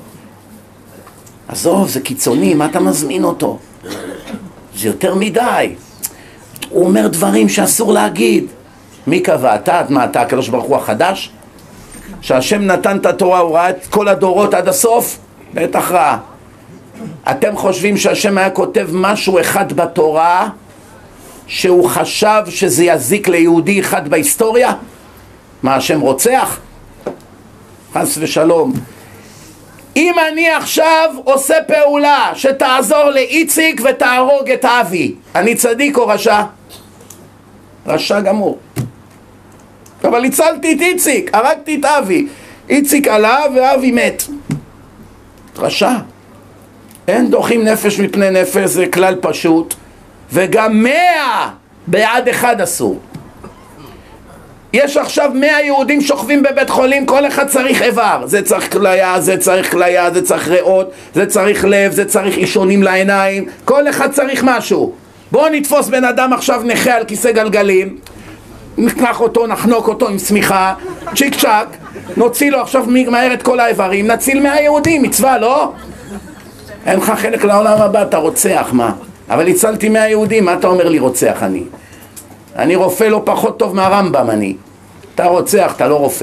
עזוב, זה קיצוני, מה אתה מזמין אותו? זה יותר מדי. הוא אומר דברים שאסור להגיד. מי קבע? מה אתה, הקדוש ברוך הוא החדש? שהשם נתן את התורה, הוא ראה את כל הדורות עד הסוף? בטח ראה. אתם חושבים שהשם היה כותב משהו אחד בתורה שהוא חשב שזה יזיק ליהודי אחד בהיסטוריה? מה, השם רוצח? חס ושלום. אם אני עכשיו עושה פעולה שתעזור לאיציק ותהרוג את אבי, אני צדיק או רשע? רשע גמור. אבל הצלתי את איציק, הרגתי את אבי, איציק עלה ואבי מת. רשע. אין דוחים נפש מפני נפש, זה כלל פשוט. וגם 100 בעד אחד אסור. יש עכשיו 100 יהודים שוכבים בבית חולים, כל אחד צריך איבר. זה צריך כליה, זה צריך כליה, זה צריך ריאות, זה צריך לב, זה צריך אישונים לעיניים, כל אחד צריך משהו. בואו נתפוס בן אדם עכשיו נכה על כיסא גלגלים, נקח אותו, נחנוק אותו עם סמיכה, צ'יק צ'ק, נוציא לו עכשיו מהר את כל האיברים, נציל 100 יהודים, מצווה, לא? אין לך חלק לעולם הבא, אתה רוצח, מה? אבל הצלתי 100 יהודים, מה אתה אומר לי רוצח אני? אני רופא לא פחות טוב מהרמב"ם אני. אתה רוצח, אתה לא רופא.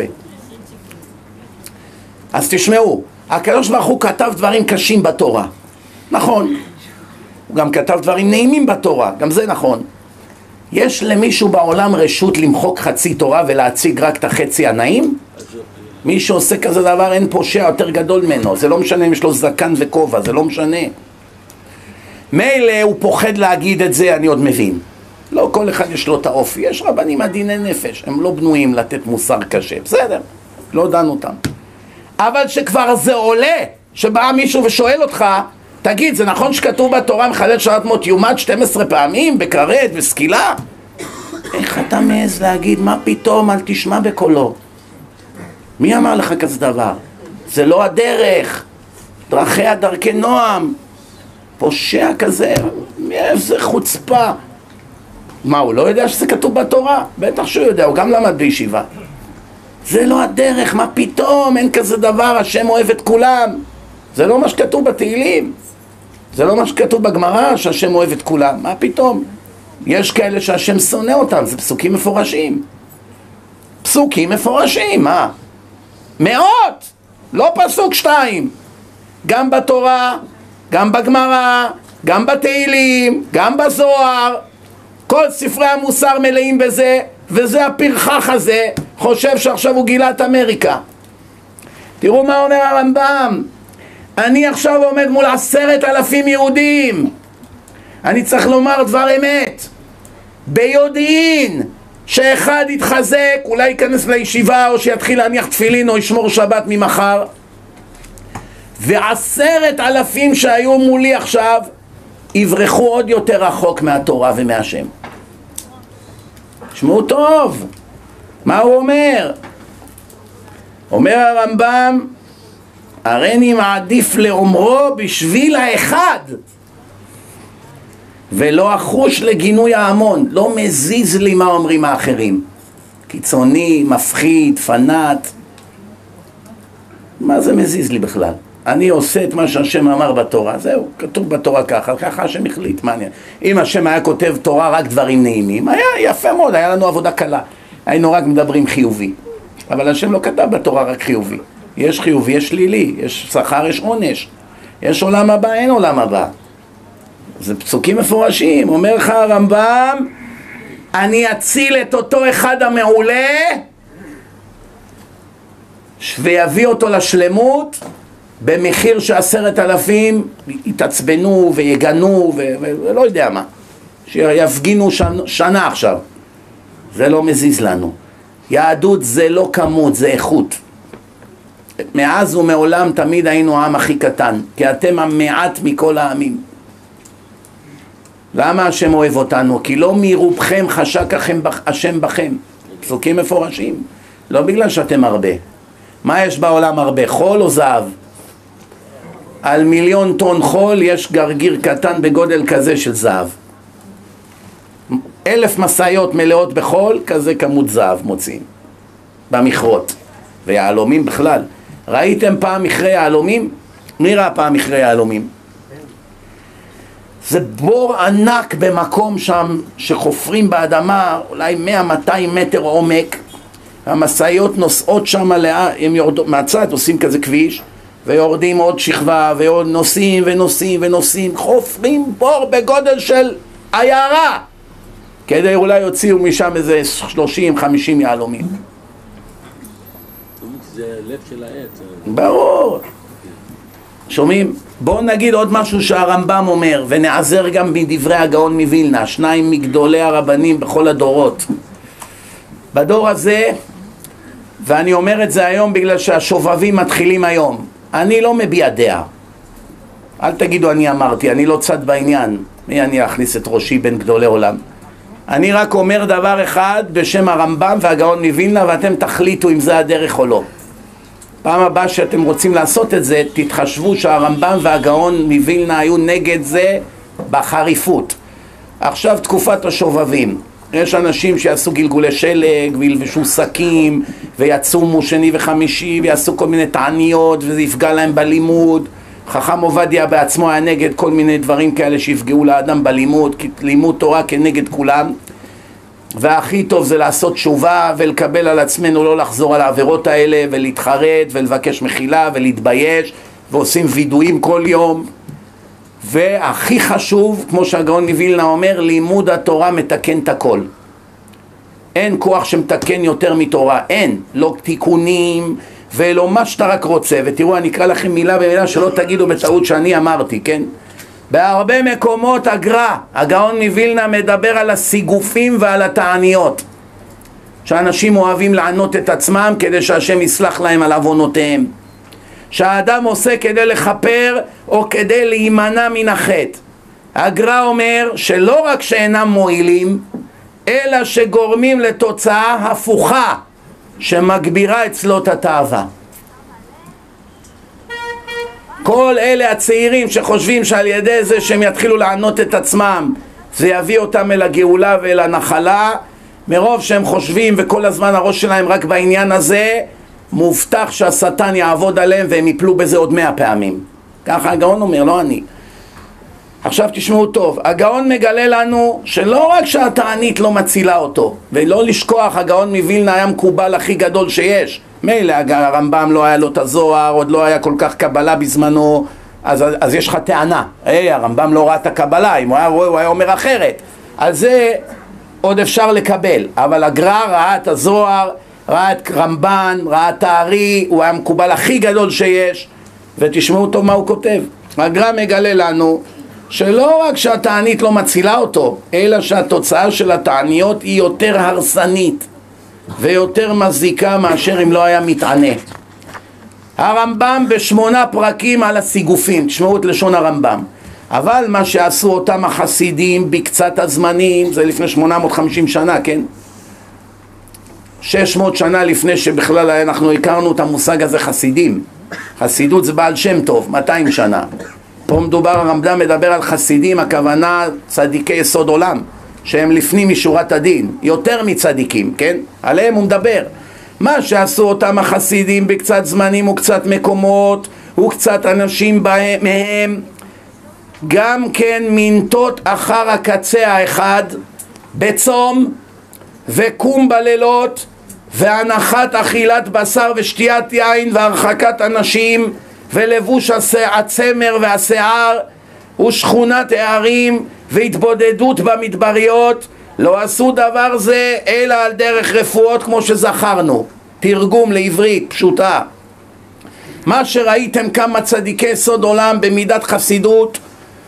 אז תשמעו, הקדוש ברוך הוא כתב דברים קשים בתורה. נכון. הוא גם כתב דברים נעימים בתורה, גם זה נכון. יש למישהו בעולם רשות למחוק חצי תורה ולהציג רק את החצי הנעים? מי שעושה כזה דבר אין פושע יותר גדול ממנו. זה לא משנה אם יש לו זקן וכובע, זה לא משנה. מילא הוא פוחד להגיד את זה, אני עוד מבין. לא כל אחד יש לו את האופי. יש רבנים עדיני נפש, הם לא בנויים לתת מוסר קשה. בסדר, לא דן אותם. אבל שכבר זה עולה, שבא מישהו ושואל אותך, תגיד, זה נכון שכתוב בתורה מחלל שבת מות יומת 12 פעמים בכרת וסקילה? איך אתה מעז להגיד, מה פתאום, אל תשמע בקולו? מי אמר לך כזה דבר? זה לא הדרך, דרכיה דרכי נועם. פושע כזה, איזה חוצפה. מה, הוא לא יודע שזה כתוב בתורה? בטח שהוא יודע, הוא גם למד בישיבה. זה לא הדרך, מה פתאום, אין כזה דבר, השם אוהב את כולם. זה לא מה שכתוב בתהילים. זה לא מה שכתוב בגמרא, שהשם אוהב את כולם. מה פתאום? יש כאלה שהשם שונא אותם, זה פסוקים מפורשים. פסוקים מפורשים, מה? מאות, לא פסוק 2. גם בתורה, גם בגמרא, גם בתהילים, גם בזוהר. כל ספרי המוסר מלאים בזה, וזה הפרחח הזה, חושב שעכשיו הוא גילה את אמריקה. תראו מה אומר הרמב"ם. אני עכשיו עומד מול 10,000 יהודים. אני צריך לומר דבר אמת. ביודעין שאחד יתחזק, אולי ייכנס לישיבה או שיתחיל להניח תפילין או ישמור שבת ממחר. ו10,000 שהיו מולי עכשיו יברחו עוד יותר רחוק מהתורה ומהשם. שמעו טוב, מה הוא אומר? אומר הרמב"ם, הריני מעדיף לאומרו בשביל האחד ולא אחוש לגינוי ההמון. לא מזיז לי מה אומרים האחרים. קיצוני, מפחיד, פנאט, מה זה מזיז לי בכלל? אני עושה את מה שהשם אמר בתורה, זהו, כתוב בתורה ככה, ככה השם החליט, מעניין. אם השם היה כותב תורה רק דברים נעימים, היה יפה מאוד, היה לנו עבודה קלה, היינו רק מדברים חיובי. אבל השם לא כתב בתורה רק חיובי. יש חיובי, יש שלילי, יש שכר, יש עונש, יש עולם הבא, אין עולם הבא. זה פסוקים מפורשים. אומר לך הרמב"ם, אני אציל את אותו אחד המעולה ויביא אותו לשלמות במחיר ש10,000 יתעצבנו ויגנו ולא יודע מה, שיפגינו שנה עכשיו. זה לא מזיז לנו. יהדות זה לא כמות, זה איכות. מאז ומעולם תמיד היינו העם הכי קטן, כי אתם המעט מכל העמים. למה השם אוהב אותנו? כי לא מרובכם חשק השם בכם. פסוקים מפורשים. לא בגלל שאתם הרבה. מה יש בעולם הרבה? חול או זהב? על 1,000,000 טון חול יש גרגיר קטן בגודל כזה של זהב. 1,000 משאיות מלאות בחול, כזה כמות זהב מוצאים במכרות. ויהלומים בכלל. ראיתם פעם מכרה יהלומים? מי ראה פעם מכרה יהלומים? זה בור ענק במקום שם שחופרים באדמה, אולי 100-200 מטר עומק. המשאיות נוסעות שם, הם יורדות מהצד, עושים כזה כביש, ויורדים עוד שכבה, ועוד נוסעים ונוסעים ונוסעים, חופרים בור בגודל של עיירה, כדי אולי יוציאו משם איזה 30-50 יהלומים. זה הלב של העץ. ברור. שומעים? בואו נגיד עוד משהו שהרמב"ם אומר, ונעזר גם מדברי הגאון מווילנה, 2 מגדולי הרבנים בכל הדורות. בדור הזה, ואני אומר את זה היום בגלל שהשובבים מתחילים היום, אני לא מביע דעה. אל תגידו אני אמרתי, אני לא צד בעניין. מי אני אכניס את ראשי בין גדולי עולם? אני רק אומר דבר אחד בשם הרמב"ם והגאון מווילנה, ואתם תחליטו אם זה הדרך או לא. פעם הבאה שאתם רוצים לעשות את זה, תתחשבו שהרמב"ם והגאון מווילנה היו נגד זה בחריפות. עכשיו תקופת השובבים. יש אנשים שיעשו גלגולי שלג וילבשו שקים ויצומו שני וחמישי ויעשו כל מיני תעניות וזה יפגע להם בלימוד. חכם עובדיה בעצמו היה נגד כל מיני דברים כאלה שיפגעו לאדם בלימוד, כי לימוד תורה כנגד כולם. והכי טוב זה לעשות תשובה ולקבל על עצמנו לא לחזור על העבירות האלה ולהתחרט ולבקש מחילה ולהתבייש, ועושים וידועים כל יום. והכי חשוב, כמו שהגאון מווילנה אומר, לימוד התורה מתקן את הכל. אין כוח שמתקן יותר מתורה, אין, לא תיקונים ולא מה שאתה רק רוצה. ותראו, אני אקרא לכם מילה במילה שלא תגידו בטעות שאני אמרתי, כן? בהרבה מקומות הגאון מווילנה מדבר על הסיגופים ועל התעניות, שאנשים אוהבים לענות את עצמם כדי שהשם יסלח להם על עוונותיהם, שהאדם עושה כדי לכפר או כדי להימנע מן החטא. הגר"א אומר שלא רק שאינם מועילים, אלא שגורמים לתוצאה הפוכה שמגבירה אצלו את התאווה. כל אלה הצעירים שחושבים שעל ידי זה שהם יתחילו לענות את עצמם זה יביא אותם אל הגאולה ואל הנחלה, מרוב שהם חושבים וכל הזמן הראש שלהם רק בעניין הזה, מובטח שהשטן יעבוד עליהם והם יפלו בזה עוד 100 פעמים. ככה הגאון אומר, לא אני. עכשיו תשמעו טוב, הגאון מגלה לנו שלא רק שהתענית לא מצילה אותו, ולא לשכוח, הגאון מווילנה היה מקובל הכי גדול שיש. מילא הרמב"ם לא היה לו את הזוהר, עוד לא היה כל כך קבלה בזמנו, אז יש לך טענה, הרמב"ם לא ראה את הקבלה, אם הוא היה רואה הוא היה אומר אחרת. על זה עוד אפשר לקבל, אבל הגר"א ראה את הזוהר, ראה את רמב"ן, ראה את הארי, הוא היה מקובל הכי גדול שיש. ותשמעו טוב מה הוא כותב. הגר"א מגלה לנו שלא רק שהתענית לא מצילה אותו, אלא שהתוצאה של התעניות היא יותר הרסנית ויותר מזיקה מאשר אם לא היה מתענה. הרמב"ם ב8 פרקים על הסיגופים, תשמעו את לשון הרמב"ם. אבל מה שעשו אותם החסידים בקצת הזמנים, זה לפני 850 שנה, כן? 600 שנה לפני שבכלל אנחנו הכרנו את המושג הזה חסידים. חסידות זה בעל שם טוב, 200 שנה. פה מדובר, הרמב"ם מדבר על חסידים, הכוונה צדיקי יסוד עולם, שהם לפנים משורת הדין, יותר מצדיקים, כן? עליהם הוא מדבר. מה שעשו אותם החסידים בקצת זמנים וקצת מקומות וקצת אנשים מהם, גם כן מנטות אחר הקצה האחד בצום וקום בלילות והנחת אכילת בשר ושתיית יין והרחקת אנשים ולבוש הצמר והשיער ושכונת הערים והתבודדות במדבריות, לא עשו דבר זה אלא על דרך רפואות כמו שזכרנו. תרגום לעברית פשוטה, מה שראיתם כמה צדיקי סוד עולם במידת חסידות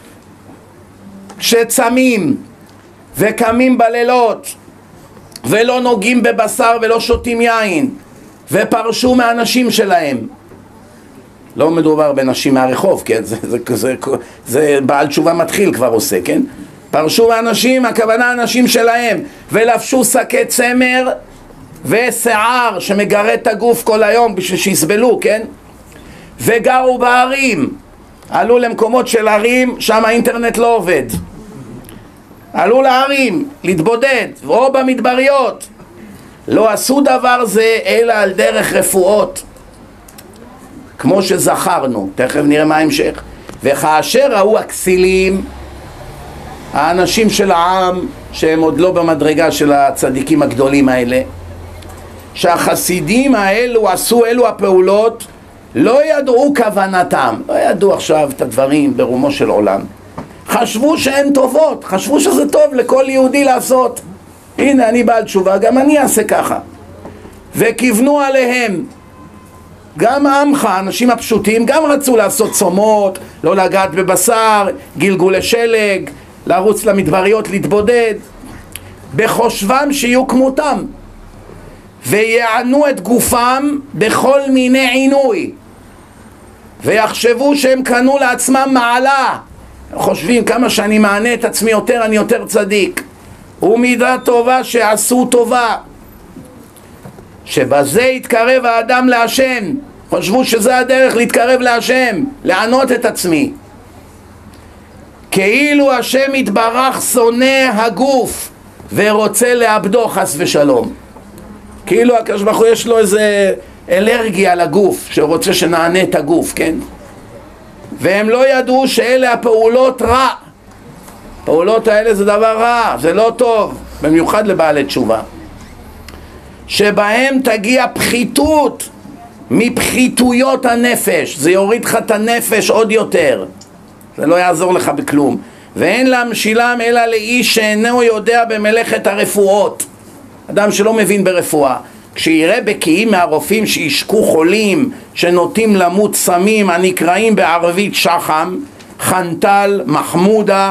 שצמים וקמים בלילות ולא נוגעים בבשר ולא שותים יין ופרשו מהנשים שלהם. לא מדובר בנשים מהרחוב, כן? זה בעל תשובה מתחיל כבר עושה, כן? פרשו מהנשים, הכוונה אנשים שלהם, ולבשו שקי צמר ושיער שמגרד את הגוף כל היום בשביל שיסבלו, כן? וגרו בערים, עלו למקומות של ערים, שם האינטרנט לא עובד, עלו לערים להתבודד או במדבריות, לא עשו דבר זה אלא על דרך רפואות כמו שזכרנו. תכף נראה מה ההמשך. וכאשר ראו הכסילים, האנשים של העם שהם עוד לא במדרגה של הצדיקים הגדולים האלה, שהחסידים האלו עשו אלו הפעולות, לא ידעו כוונתם, לא ידעו עכשיו את הדברים ברומו של עולם, חשבו שהן טובות, חשבו שזה טוב לכל יהודי לעשות. הנה אני בעל תשובה, גם אני אעשה ככה. וכיוונו עליהם, גם עמך, האנשים הפשוטים, גם רצו לעשות צומות, לא לגעת בבשר, גלגולי שלג, לרוץ למדבריות להתבודד, בחושבם שיהיו כמותם, ויענו את גופם בכל מיני עינוי, ויחשבו שהם קנו לעצמם מעלה, חושבים כמה שאני מענה את עצמי יותר, אני יותר צדיק, ומידה טובה שעשו טובה, שבזה יתקרב האדם להשם. חשבו שזה הדרך להתקרב להשם, לענות את עצמי. כאילו השם יתברך שונא הגוף ורוצה לאבדו חס ושלום. כאילו הקדוש ברוך הוא יש לו איזה אלרגיה לגוף, שרוצה שנענה את הגוף, כן? והם לא ידעו שאלה הפעולות רע. הפעולות האלה זה דבר רע, זה לא טוב, במיוחד לבעלי תשובה. שבהם תגיע פחיתות מפחיתויות הנפש, זה יוריד לך את הנפש עוד יותר, זה לא יעזור לך בכלום. ואין להמשילם אלא לאיש שאינו יודע במלאכת הרפואות, אדם שלא מבין ברפואה. כשיראה בקיאים מהרופאים שישקו חולים שנוטים למות סמים הנקראים בערבית שחם, חנטל, מחמודה,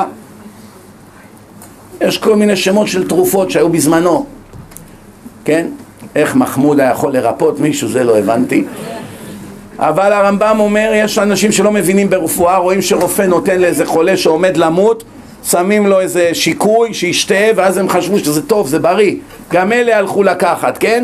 יש כל מיני שמות של תרופות שהיו בזמנו, כן? איך מחמודה יכול לרפות מישהו, זה לא הבנתי. אבל הרמב"ם אומר, יש אנשים שלא מבינים ברפואה, רואים שרופא נותן לאיזה חולה שעומד למות, שמים לו איזה שיקוי שישתה, ואז הם חשבו שזה טוב, זה בריא. גם אלה הלכו לקחת, כן?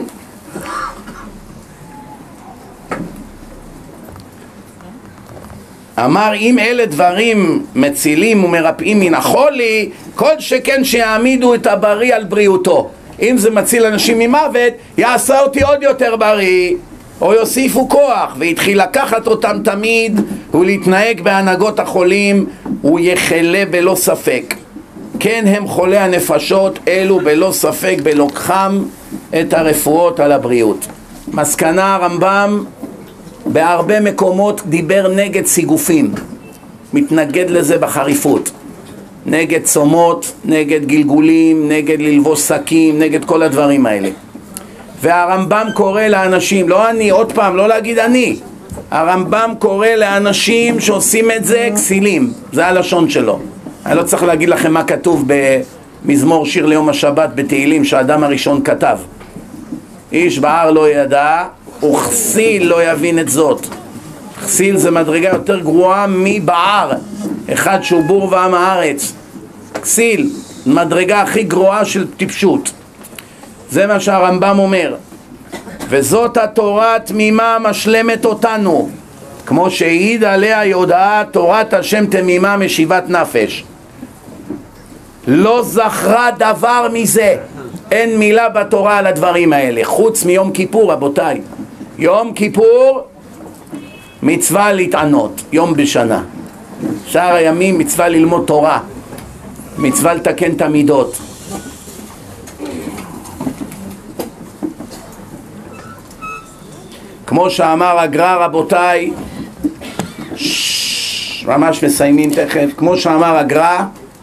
אמר, אם אלה דברים מצילים ומרפאים מן החולי, כל שכן שיעמידו את הבריא על בריאותו. אם זה מציל אנשים ממוות, יעשה אותי עוד יותר בריא, או יוסיפו כוח. והתחיל לקחת אותם תמיד ולהתנהג בהנהגות החולים, הוא יחלה בלא ספק. כן הם חולי הנפשות, אלו בלא ספק בלוקחם את הרפואות על הבריאות. מסקנה, הרמב"ם בהרבה מקומות דיבר נגד סיגופים, מתנגד לזה בחריפות, נגד צומות, נגד גלגולים, נגד ללבוש שקים, נגד כל הדברים האלה. והרמב"ם קורא לאנשים, לא אני, עוד פעם, לא להגיד אני, הרמב"ם קורא לאנשים שעושים את זה כסילים, זה הלשון שלו. אני לא צריך להגיד לכם מה כתוב במזמור שיר ליום השבת בתהילים שהאדם הראשון כתב. איש בער לא ידע וכסיל לא יבין את זאת. כסיל זה מדרגה יותר גרועה מבער, אחד שהוא בור ועם הארץ. כסיל, מדרגה הכי גרועה של טיפשות. זה מה שהרמב"ם אומר. וזאת התורה תמימה משלמת אותנו, כמו שהעיד עליה יודעה תורת השם תמימה משיבת נפש. לא זכרה דבר מזה, אין מילה בתורה על הדברים האלה, חוץ מיום כיפור. רבותיי, יום כיפור מצווה להתענות, יום בשנה. שאר הימים מצווה ללמוד תורה, מצווה לתקן את המידות. כמו שאמר הגר"א, רבותיי, ממש מסיימים תכף, כמו שאמר הגר"א,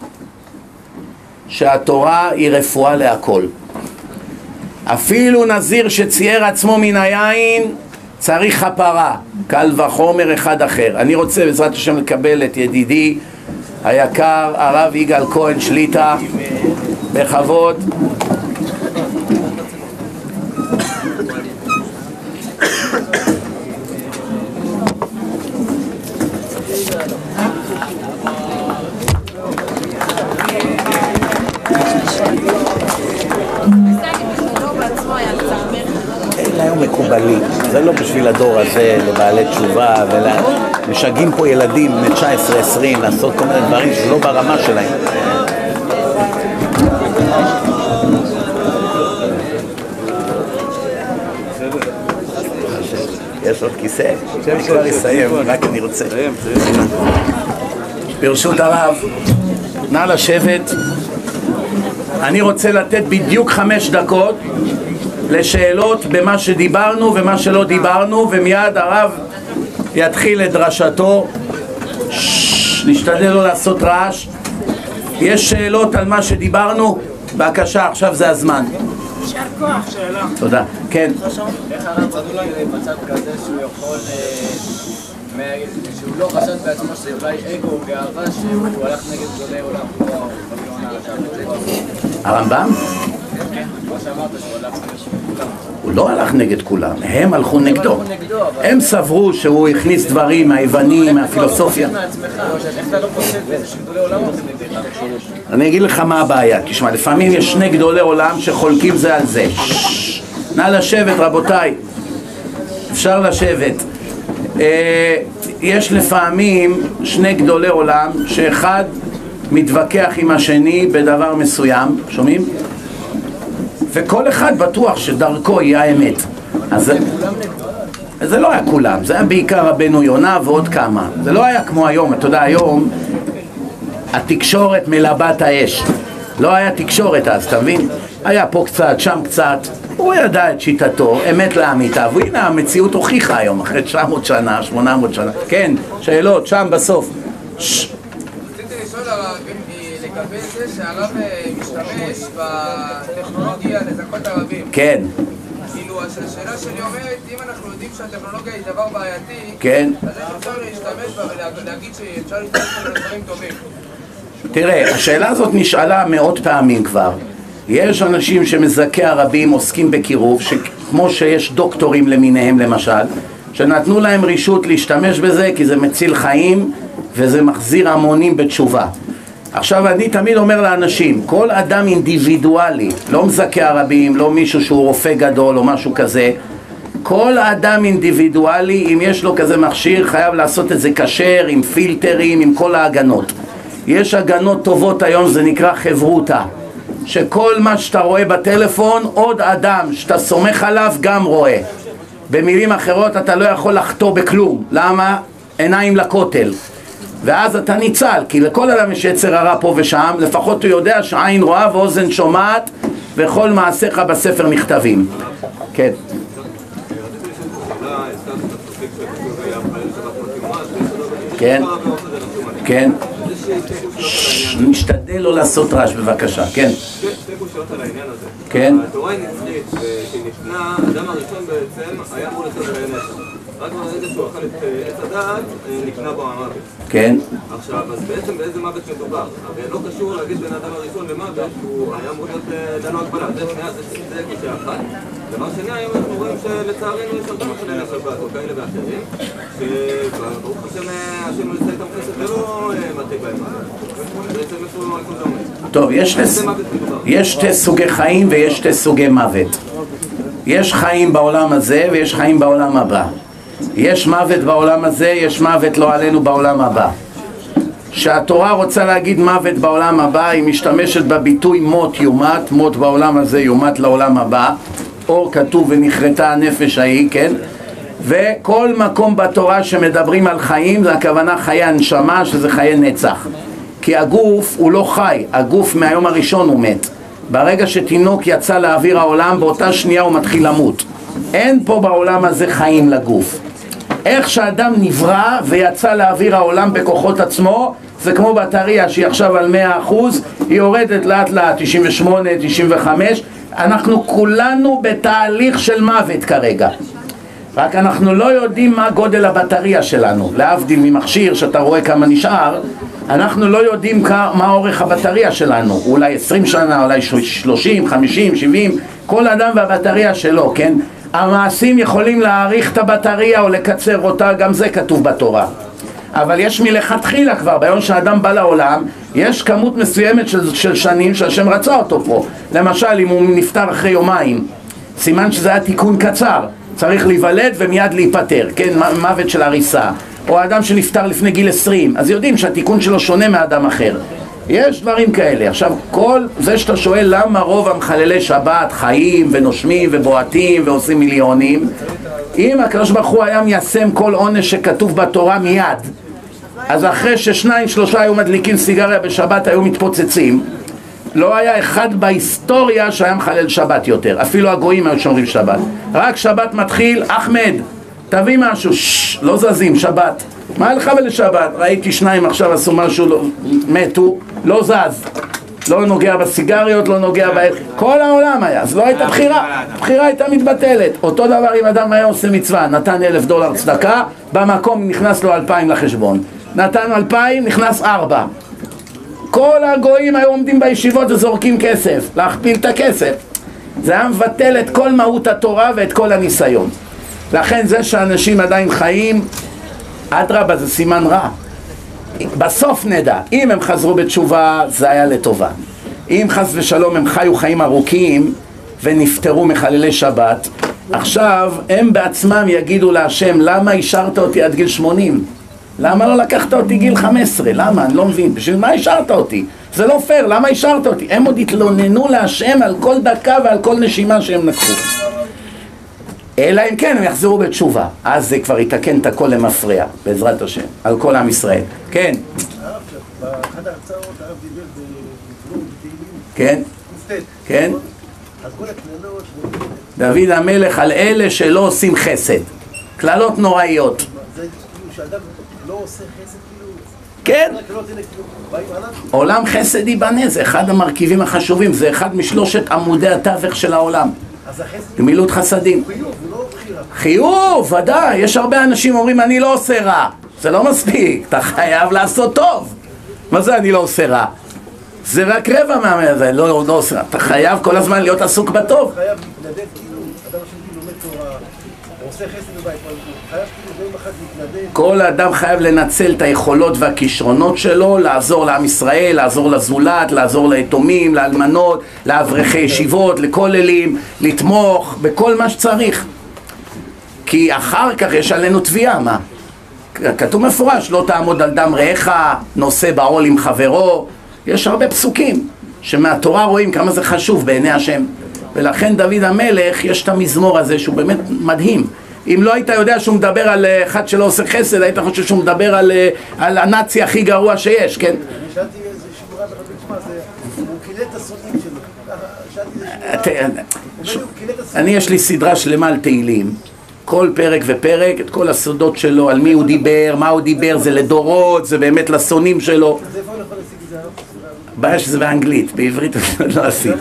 שהתורה היא רפואה להכל. אפילו נזיר שצייר עצמו מן היין צריך חפרה, קל וחומר אחד אחר. אני רוצה בעזרת השם לקבל את ידידי היקר הרב יגאל כהן שליטה בכבוד. מקובלי, זה לא בשביל הדור הזה, לבעלי תשובה, משגעים פה ילדים מ-19-20 לעשות כל מיני דברים שזה לא ברמה שלהם. יש עוד כיסא? אני כבר אסיים, רק אני רוצה. ברשות הרב, נא לשבת. אני רוצה לתת בדיוק 5 דקות לשאלות במה שדיברנו ומה שלא דיברנו, ומיד הרב יתחיל את דרשתו. נשתדל לא לעשות רעש. יש שאלות על מה שדיברנו? בבקשה, עכשיו זה הזמן. יישר כוח. שאלה. תודה. כן. איך הרב אולי במצב כזה שהוא יכול, שהוא לא חשד בעצמו שזה אולי אגו או גאווה שהוא הלך נגד גדולי עולם כמו הרמב"ם? הוא לא הלך נגד כולם, הם הלכו נגדו. הם סברו שהוא הכניס דברים מהיוונים, מהפילוסופיה. אני אגיד לך מה הבעיה. תשמע, לפעמים יש 2 גדולי עולם שחולקים זה על זה. נא לשבת רבותיי, אפשר לשבת. יש לפעמים 2 גדולי עולם שאחד מתווכח עם השני בדבר מסוים, שומעים? וכל אחד בטוח שדרכו היא האמת. אז זה לא היה כולם, זה היה בעיקר רבנו יונה ועוד כמה. זה לא היה כמו היום, אתה יודע, היום התקשורת מלבה את האש. לא היה תקשורת אז, אתה מבין? היה פה קצת, שם קצת, הוא ידע את שיטתו, אמת לאמיתה, והנה המציאות הוכיחה היום, אחרי 900 שנה, 800 שנה. כן, שאלות, שם בסוף. רציתי לשאול לגבי זה שהרב משתמש בטכנולוגיה לזכות ערבים. כן. כאילו, השאלה שלי אומרת, אם אנחנו יודעים שהטכנולוגיה היא דבר בעייתי, כן. אז איך אפשר להשתמש בה ולהגיד שאפשר להשתמש בה לדברים טובים? תראה, השאלה הזאת נשאלה מאות פעמים כבר. יש אנשים שמזכי הרבים עוסקים בקירוב, כמו שיש דוקטורים למיניהם למשל, שנתנו להם רשות להשתמש בזה כי זה מציל חיים וזה מחזיר המונים בתשובה. עכשיו אני תמיד אומר לאנשים, כל אדם אינדיבידואלי, לא מזכי הרבים, לא מישהו שהוא רופא גדול או משהו כזה, כל אדם אינדיבידואלי, אם יש לו כזה מכשיר, חייב לעשות את זה כשר, עם פילטרים, עם כל ההגנות. יש הגנות טובות היום, זה נקרא חברותה, שכל מה שאתה רואה בטלפון, עוד אדם שאתה סומך עליו גם רואה. במילים אחרות אתה לא יכול לחטוא בכלום. למה? עיניים לכותל. ואז אתה ניצל, כי לכל אדם יש יצר הרע פה ושם, לפחות הוא יודע שעין רואה ואוזן שומעת, וכל מעשיך בספר נכתבים. כן. כן. כן. נשתדל לא לעשות רעש בבקשה, כן. שתי קושיות על העניין הזה. כן. התורה היא נצרית, כשנפנה, האדם הראשון בעצם היה אמור לצאת על הנצח. רק ברגע שהוא אכל את עץ הדעת, נקנה בו המוות. כן. עכשיו, אז בעצם באיזה מוות מדובר? הרי לא קשור להגיד בין האדם הראשון למוות, הוא היה אמור להיות דנו הגבלה. זה קושיה אחת. דבר שני, היום אנחנו רואים שלצערנו יש הרבה מחללי שבת או כאלה ואחרים, שברוך השם יוצא איתם כסף ולא מתי בהם מוות. בעצם איפה זה עומד? טוב, יש שתי סוגי חיים ויש שתי סוגי מוות. יש חיים בעולם הזה ויש חיים בעולם הבא. יש מוות בעולם הזה, יש מוות לא עלינו בעולם הבא. שהתורה רוצה להגיד מוות בעולם הבא, היא משתמשת בביטוי מות יומת, מות בעולם הזה יומת לעולם הבא, אור כתוב ונכרתה הנפש ההיא, כן? וכל מקום בתורה שמדברים על חיים, זה הכוונה חיי הנשמה, שזה חיי נצח. כי הגוף הוא לא חי, הגוף מהיום הראשון הוא מת. ברגע שתינוק יצא לאוויר העולם, באותה שנייה הוא מתחיל למות. אין פה בעולם הזה חיים לגוף. איך שאדם נברא ויצא לאוויר העולם בכוחות עצמו, זה כמו בטריה שהיא עכשיו על 100%, היא יורדת לאט לאט, 98, 95, אנחנו כולנו בתהליך של מוות כרגע. רק אנחנו לא יודעים מה גודל הבטריה שלנו. להבדיל ממכשיר שאתה רואה כמה נשאר, אנחנו לא יודעים מה אורך הבטריה שלנו. אולי 20 שנה, אולי 30, 50, 70, כל אדם והבטריה שלו, כן? המעשים יכולים להאריך את הבטריה או לקצר אותה, גם זה כתוב בתורה. אבל יש מלכתחילה כבר, ביום שהאדם בא לעולם, יש כמות מסוימת של שנים שהשם רצה אותו פה. למשל, אם הוא נפטר אחרי יומיים, סימן שזה היה תיקון קצר. צריך להיוולד ומיד להיפטר, כן? מוות של הריסה. או אדם שנפטר לפני גיל 20, אז יודעים שהתיקון שלו שונה מאדם אחר. יש דברים כאלה. עכשיו, כל זה שאתה שואל למה רוב המחללי שבת חיים ונושמים ובועטים ועושים מיליונים, אם הקדוש ברוך הוא היה מיישם כל עונש שכתוב בתורה מיד, אז אחרי ששניים שלושה היו מדליקים סיגריה בשבת היו מתפוצצים, לא היה אחד בהיסטוריה שהיה מחלל שבת יותר. אפילו הגויים היו שומרים שבת. רק שבת מתחיל, אחמד, תביא משהו, לא זזים, שבת. מה לך ולשבת? ראיתי שניים עכשיו עשו משהו, מתו, לא זז. לא נוגע בסיגריות, לא נוגע כל העולם היה, אז לא הייתה בחירה. הבחירה הייתה מתבטלת. אותו דבר אם אדם היה עושה מצווה, נתן $1,000 צדקה, במקום נכנס לו 2,000 לחשבון. נתן 2,000, נכנס 4. כל הגויים היו עומדים בישיבות וזורקים כסף, להכפיל את הכסף. זה היה מבטל את כל מהות התורה ואת כל הניסיון. לכן זה שאנשים עדיין חיים, אדרבה, זה סימן רע. בסוף נדע, אם הם חזרו בתשובה, זה היה לטובה. אם חס ושלום הם חיו חיים ארוכים ונפטרו מחללי שבת, עכשיו הם בעצמם יגידו להשם, למה השארת אותי עד גיל 80? למה לא לקחת אותי גיל 15? למה? אני לא מבין. בשביל מה השארת אותי? זה לא פייר, למה השארת אותי? הם עוד התלוננו להשם על כל דקה ועל כל נשימה שהם לקחו. אלא אם כן הם יחזרו בתשובה, אז זה כבר יתקן את הכל למפרע, בעזרת השם, על כל עם ישראל. כן. באחד ההרצאות הרב דיבר בתהילים. כן. כן. אז כל הקללות... דוד המלך על אלה שלא עושים חסד. קללות נוראיות. זה כאילו שאדם לא עושה חסד כאילו... כן. הקללות האלה כאילו באים עליו. עולם חסד ייבנה, זה אחד המרכיבים החשובים, זה אחד משלושת עמודי התווך של העולם. אז החסד... גמילות חסדים. חיוב, זה לא בחירה. חיוב, ודאי. יש הרבה אנשים אומרים אני לא עושה רע. זה לא מספיק, אתה חייב לעשות טוב. מה זה אני לא עושה רע? זה רק רבע מהזה, לא עושה רע. אתה חייב כל הזמן להיות עסוק בטוב. חייב להתנדב כאילו, אדם שכאילו לומד תורה, עושה חסד בבית, חייב כאילו ביום אחד להתנדב. כל אדם חייב לנצל את היכולות והכישרונות שלו, לעזור לעם ישראל, לעזור לזולת, לעזור ליתומים, לאלמנות, לאברכי ישיבות, לכוללים, לתמוך בכל מה שצריך. כי אחר כך יש עלינו תביעה, מה? כתוב מפורש, לא תעמוד על דם רעך, נושא בעול עם חברו. יש הרבה פסוקים שמהתורה רואים כמה זה חשוב בעיני השם. ולכן דוד המלך יש את המזמור הזה שהוא באמת מדהים. אם לא היית יודע שהוא מדבר על אחד שלא עושה חסד, היית חושב שהוא מדבר על הנאצי הכי גרוע שיש, כן? אני שאלתי איזה שימורה ברבי תשמע, הוא קילל את הסונים שלו. אני יש לי סדרה שלמה על תהילים. כל פרק ופרק, את כל הסודות שלו, על מי הוא דיבר, מה הוא דיבר, זה לדורות, זה באמת לסונים שלו. אז איפה אני יכול להשיג את זה? בעיה שזה באנגלית, בעברית לא עשיתי.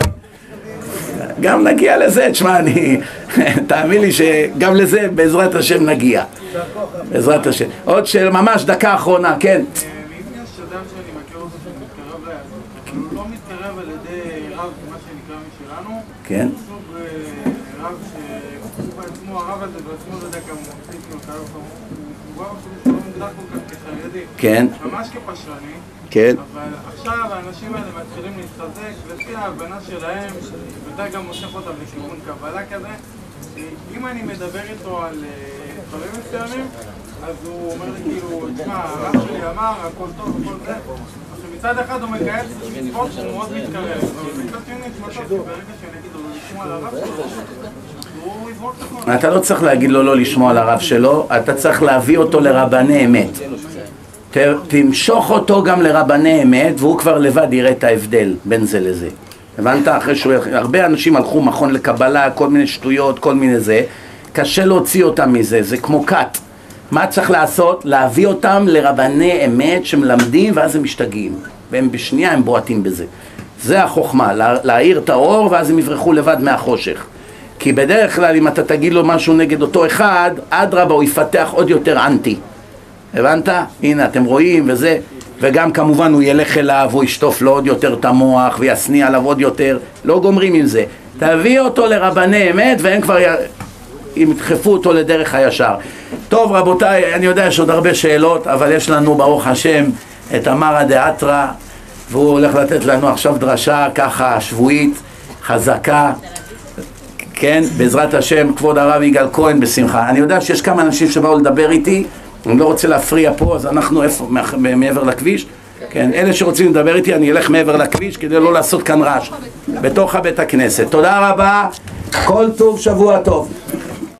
גם נגיע לזה, תשמע, תאמין לי שגם לזה בעזרת השם נגיע. בעזרת השם. עוד ממש דקה אחרונה, כן. אם יש אדם שאני מכיר אותו שמתקרב ליהדות, הוא לא מתקרב על ידי רב, מה שנקרא משלנו, כן. סוג רב שהוא בעצמו, הרב הזה בעצמו לא יודע כמה הוא מחזיק לו, הוא רב שהוא לא מוגדר כל כך כחרדי, כן. ממש כפשרני, כן. אבל עכשיו האנשים האלה מתחילים להתחזק, לפי ההבנה שלהם, ודאי גם מושך אותם לכיוון קבלה כזה, אם אני מדבר איתו על דברים מסוימים, אז הוא אומר לי כאילו, תשמע, הרב שלי אמר, הכל טוב, הכל זה. מצד אחד הוא מקייץ מצוות שהוא מאוד מתקרב, אבל מצד שני נשמתו, כי ברגע שאני אגיד לו לשמוע על הרב שלו, הוא יזרוק את הכל. אתה לא צריך להגיד לו לא לשמוע על הרב שלו, אתה צריך להביא אותו לרבני אמת. תמשוך אותו גם לרבני אמת, והוא כבר לבד יראה את ההבדל בין זה לזה. הבנת? אחרי הרבה אנשים הלכו מכון לקבלה, כל מיני שטויות, כל מיני זה, קשה להוציא אותם מזה, זה כמו קט. מה צריך לעשות? להביא אותם לרבני אמת שמלמדים ואז הם משתגעים. והם בשנייה הם בועטים בזה. זה החוכמה, להאיר את האור ואז הם יברחו לבד מהחושך. כי בדרך כלל אם אתה תגיד לו משהו נגד אותו אחד, אדרבה הוא יפתח עוד יותר אנטי. הבנת? הנה אתם רואים וזה. וגם כמובן הוא ילך אליו, הוא ישטוף לו עוד יותר את המוח ויסניע עליו עוד יותר. לא גומרים עם זה. תביא אותו לרבני אמת והם כבר ידחפו אותו לדרך הישר. טוב רבותיי, אני יודע יש עוד הרבה שאלות, אבל יש לנו ברוך השם את המרא דאתרא, והוא הולך לתת לנו עכשיו דרשה ככה שבועית, חזקה, כן, בעזרת השם, כבוד הרב יגאל כהן בשמחה. אני יודע שיש כמה אנשים שבאו לדבר איתי, אני לא רוצה להפריע פה, אז אנחנו איפה, מעבר לכביש? כן, אלה שרוצים לדבר איתי, אני אלך מעבר לכביש כדי לא לעשות כאן רעש, בתוך בית הכנסת. תודה רבה, כל טוב, שבוע טוב.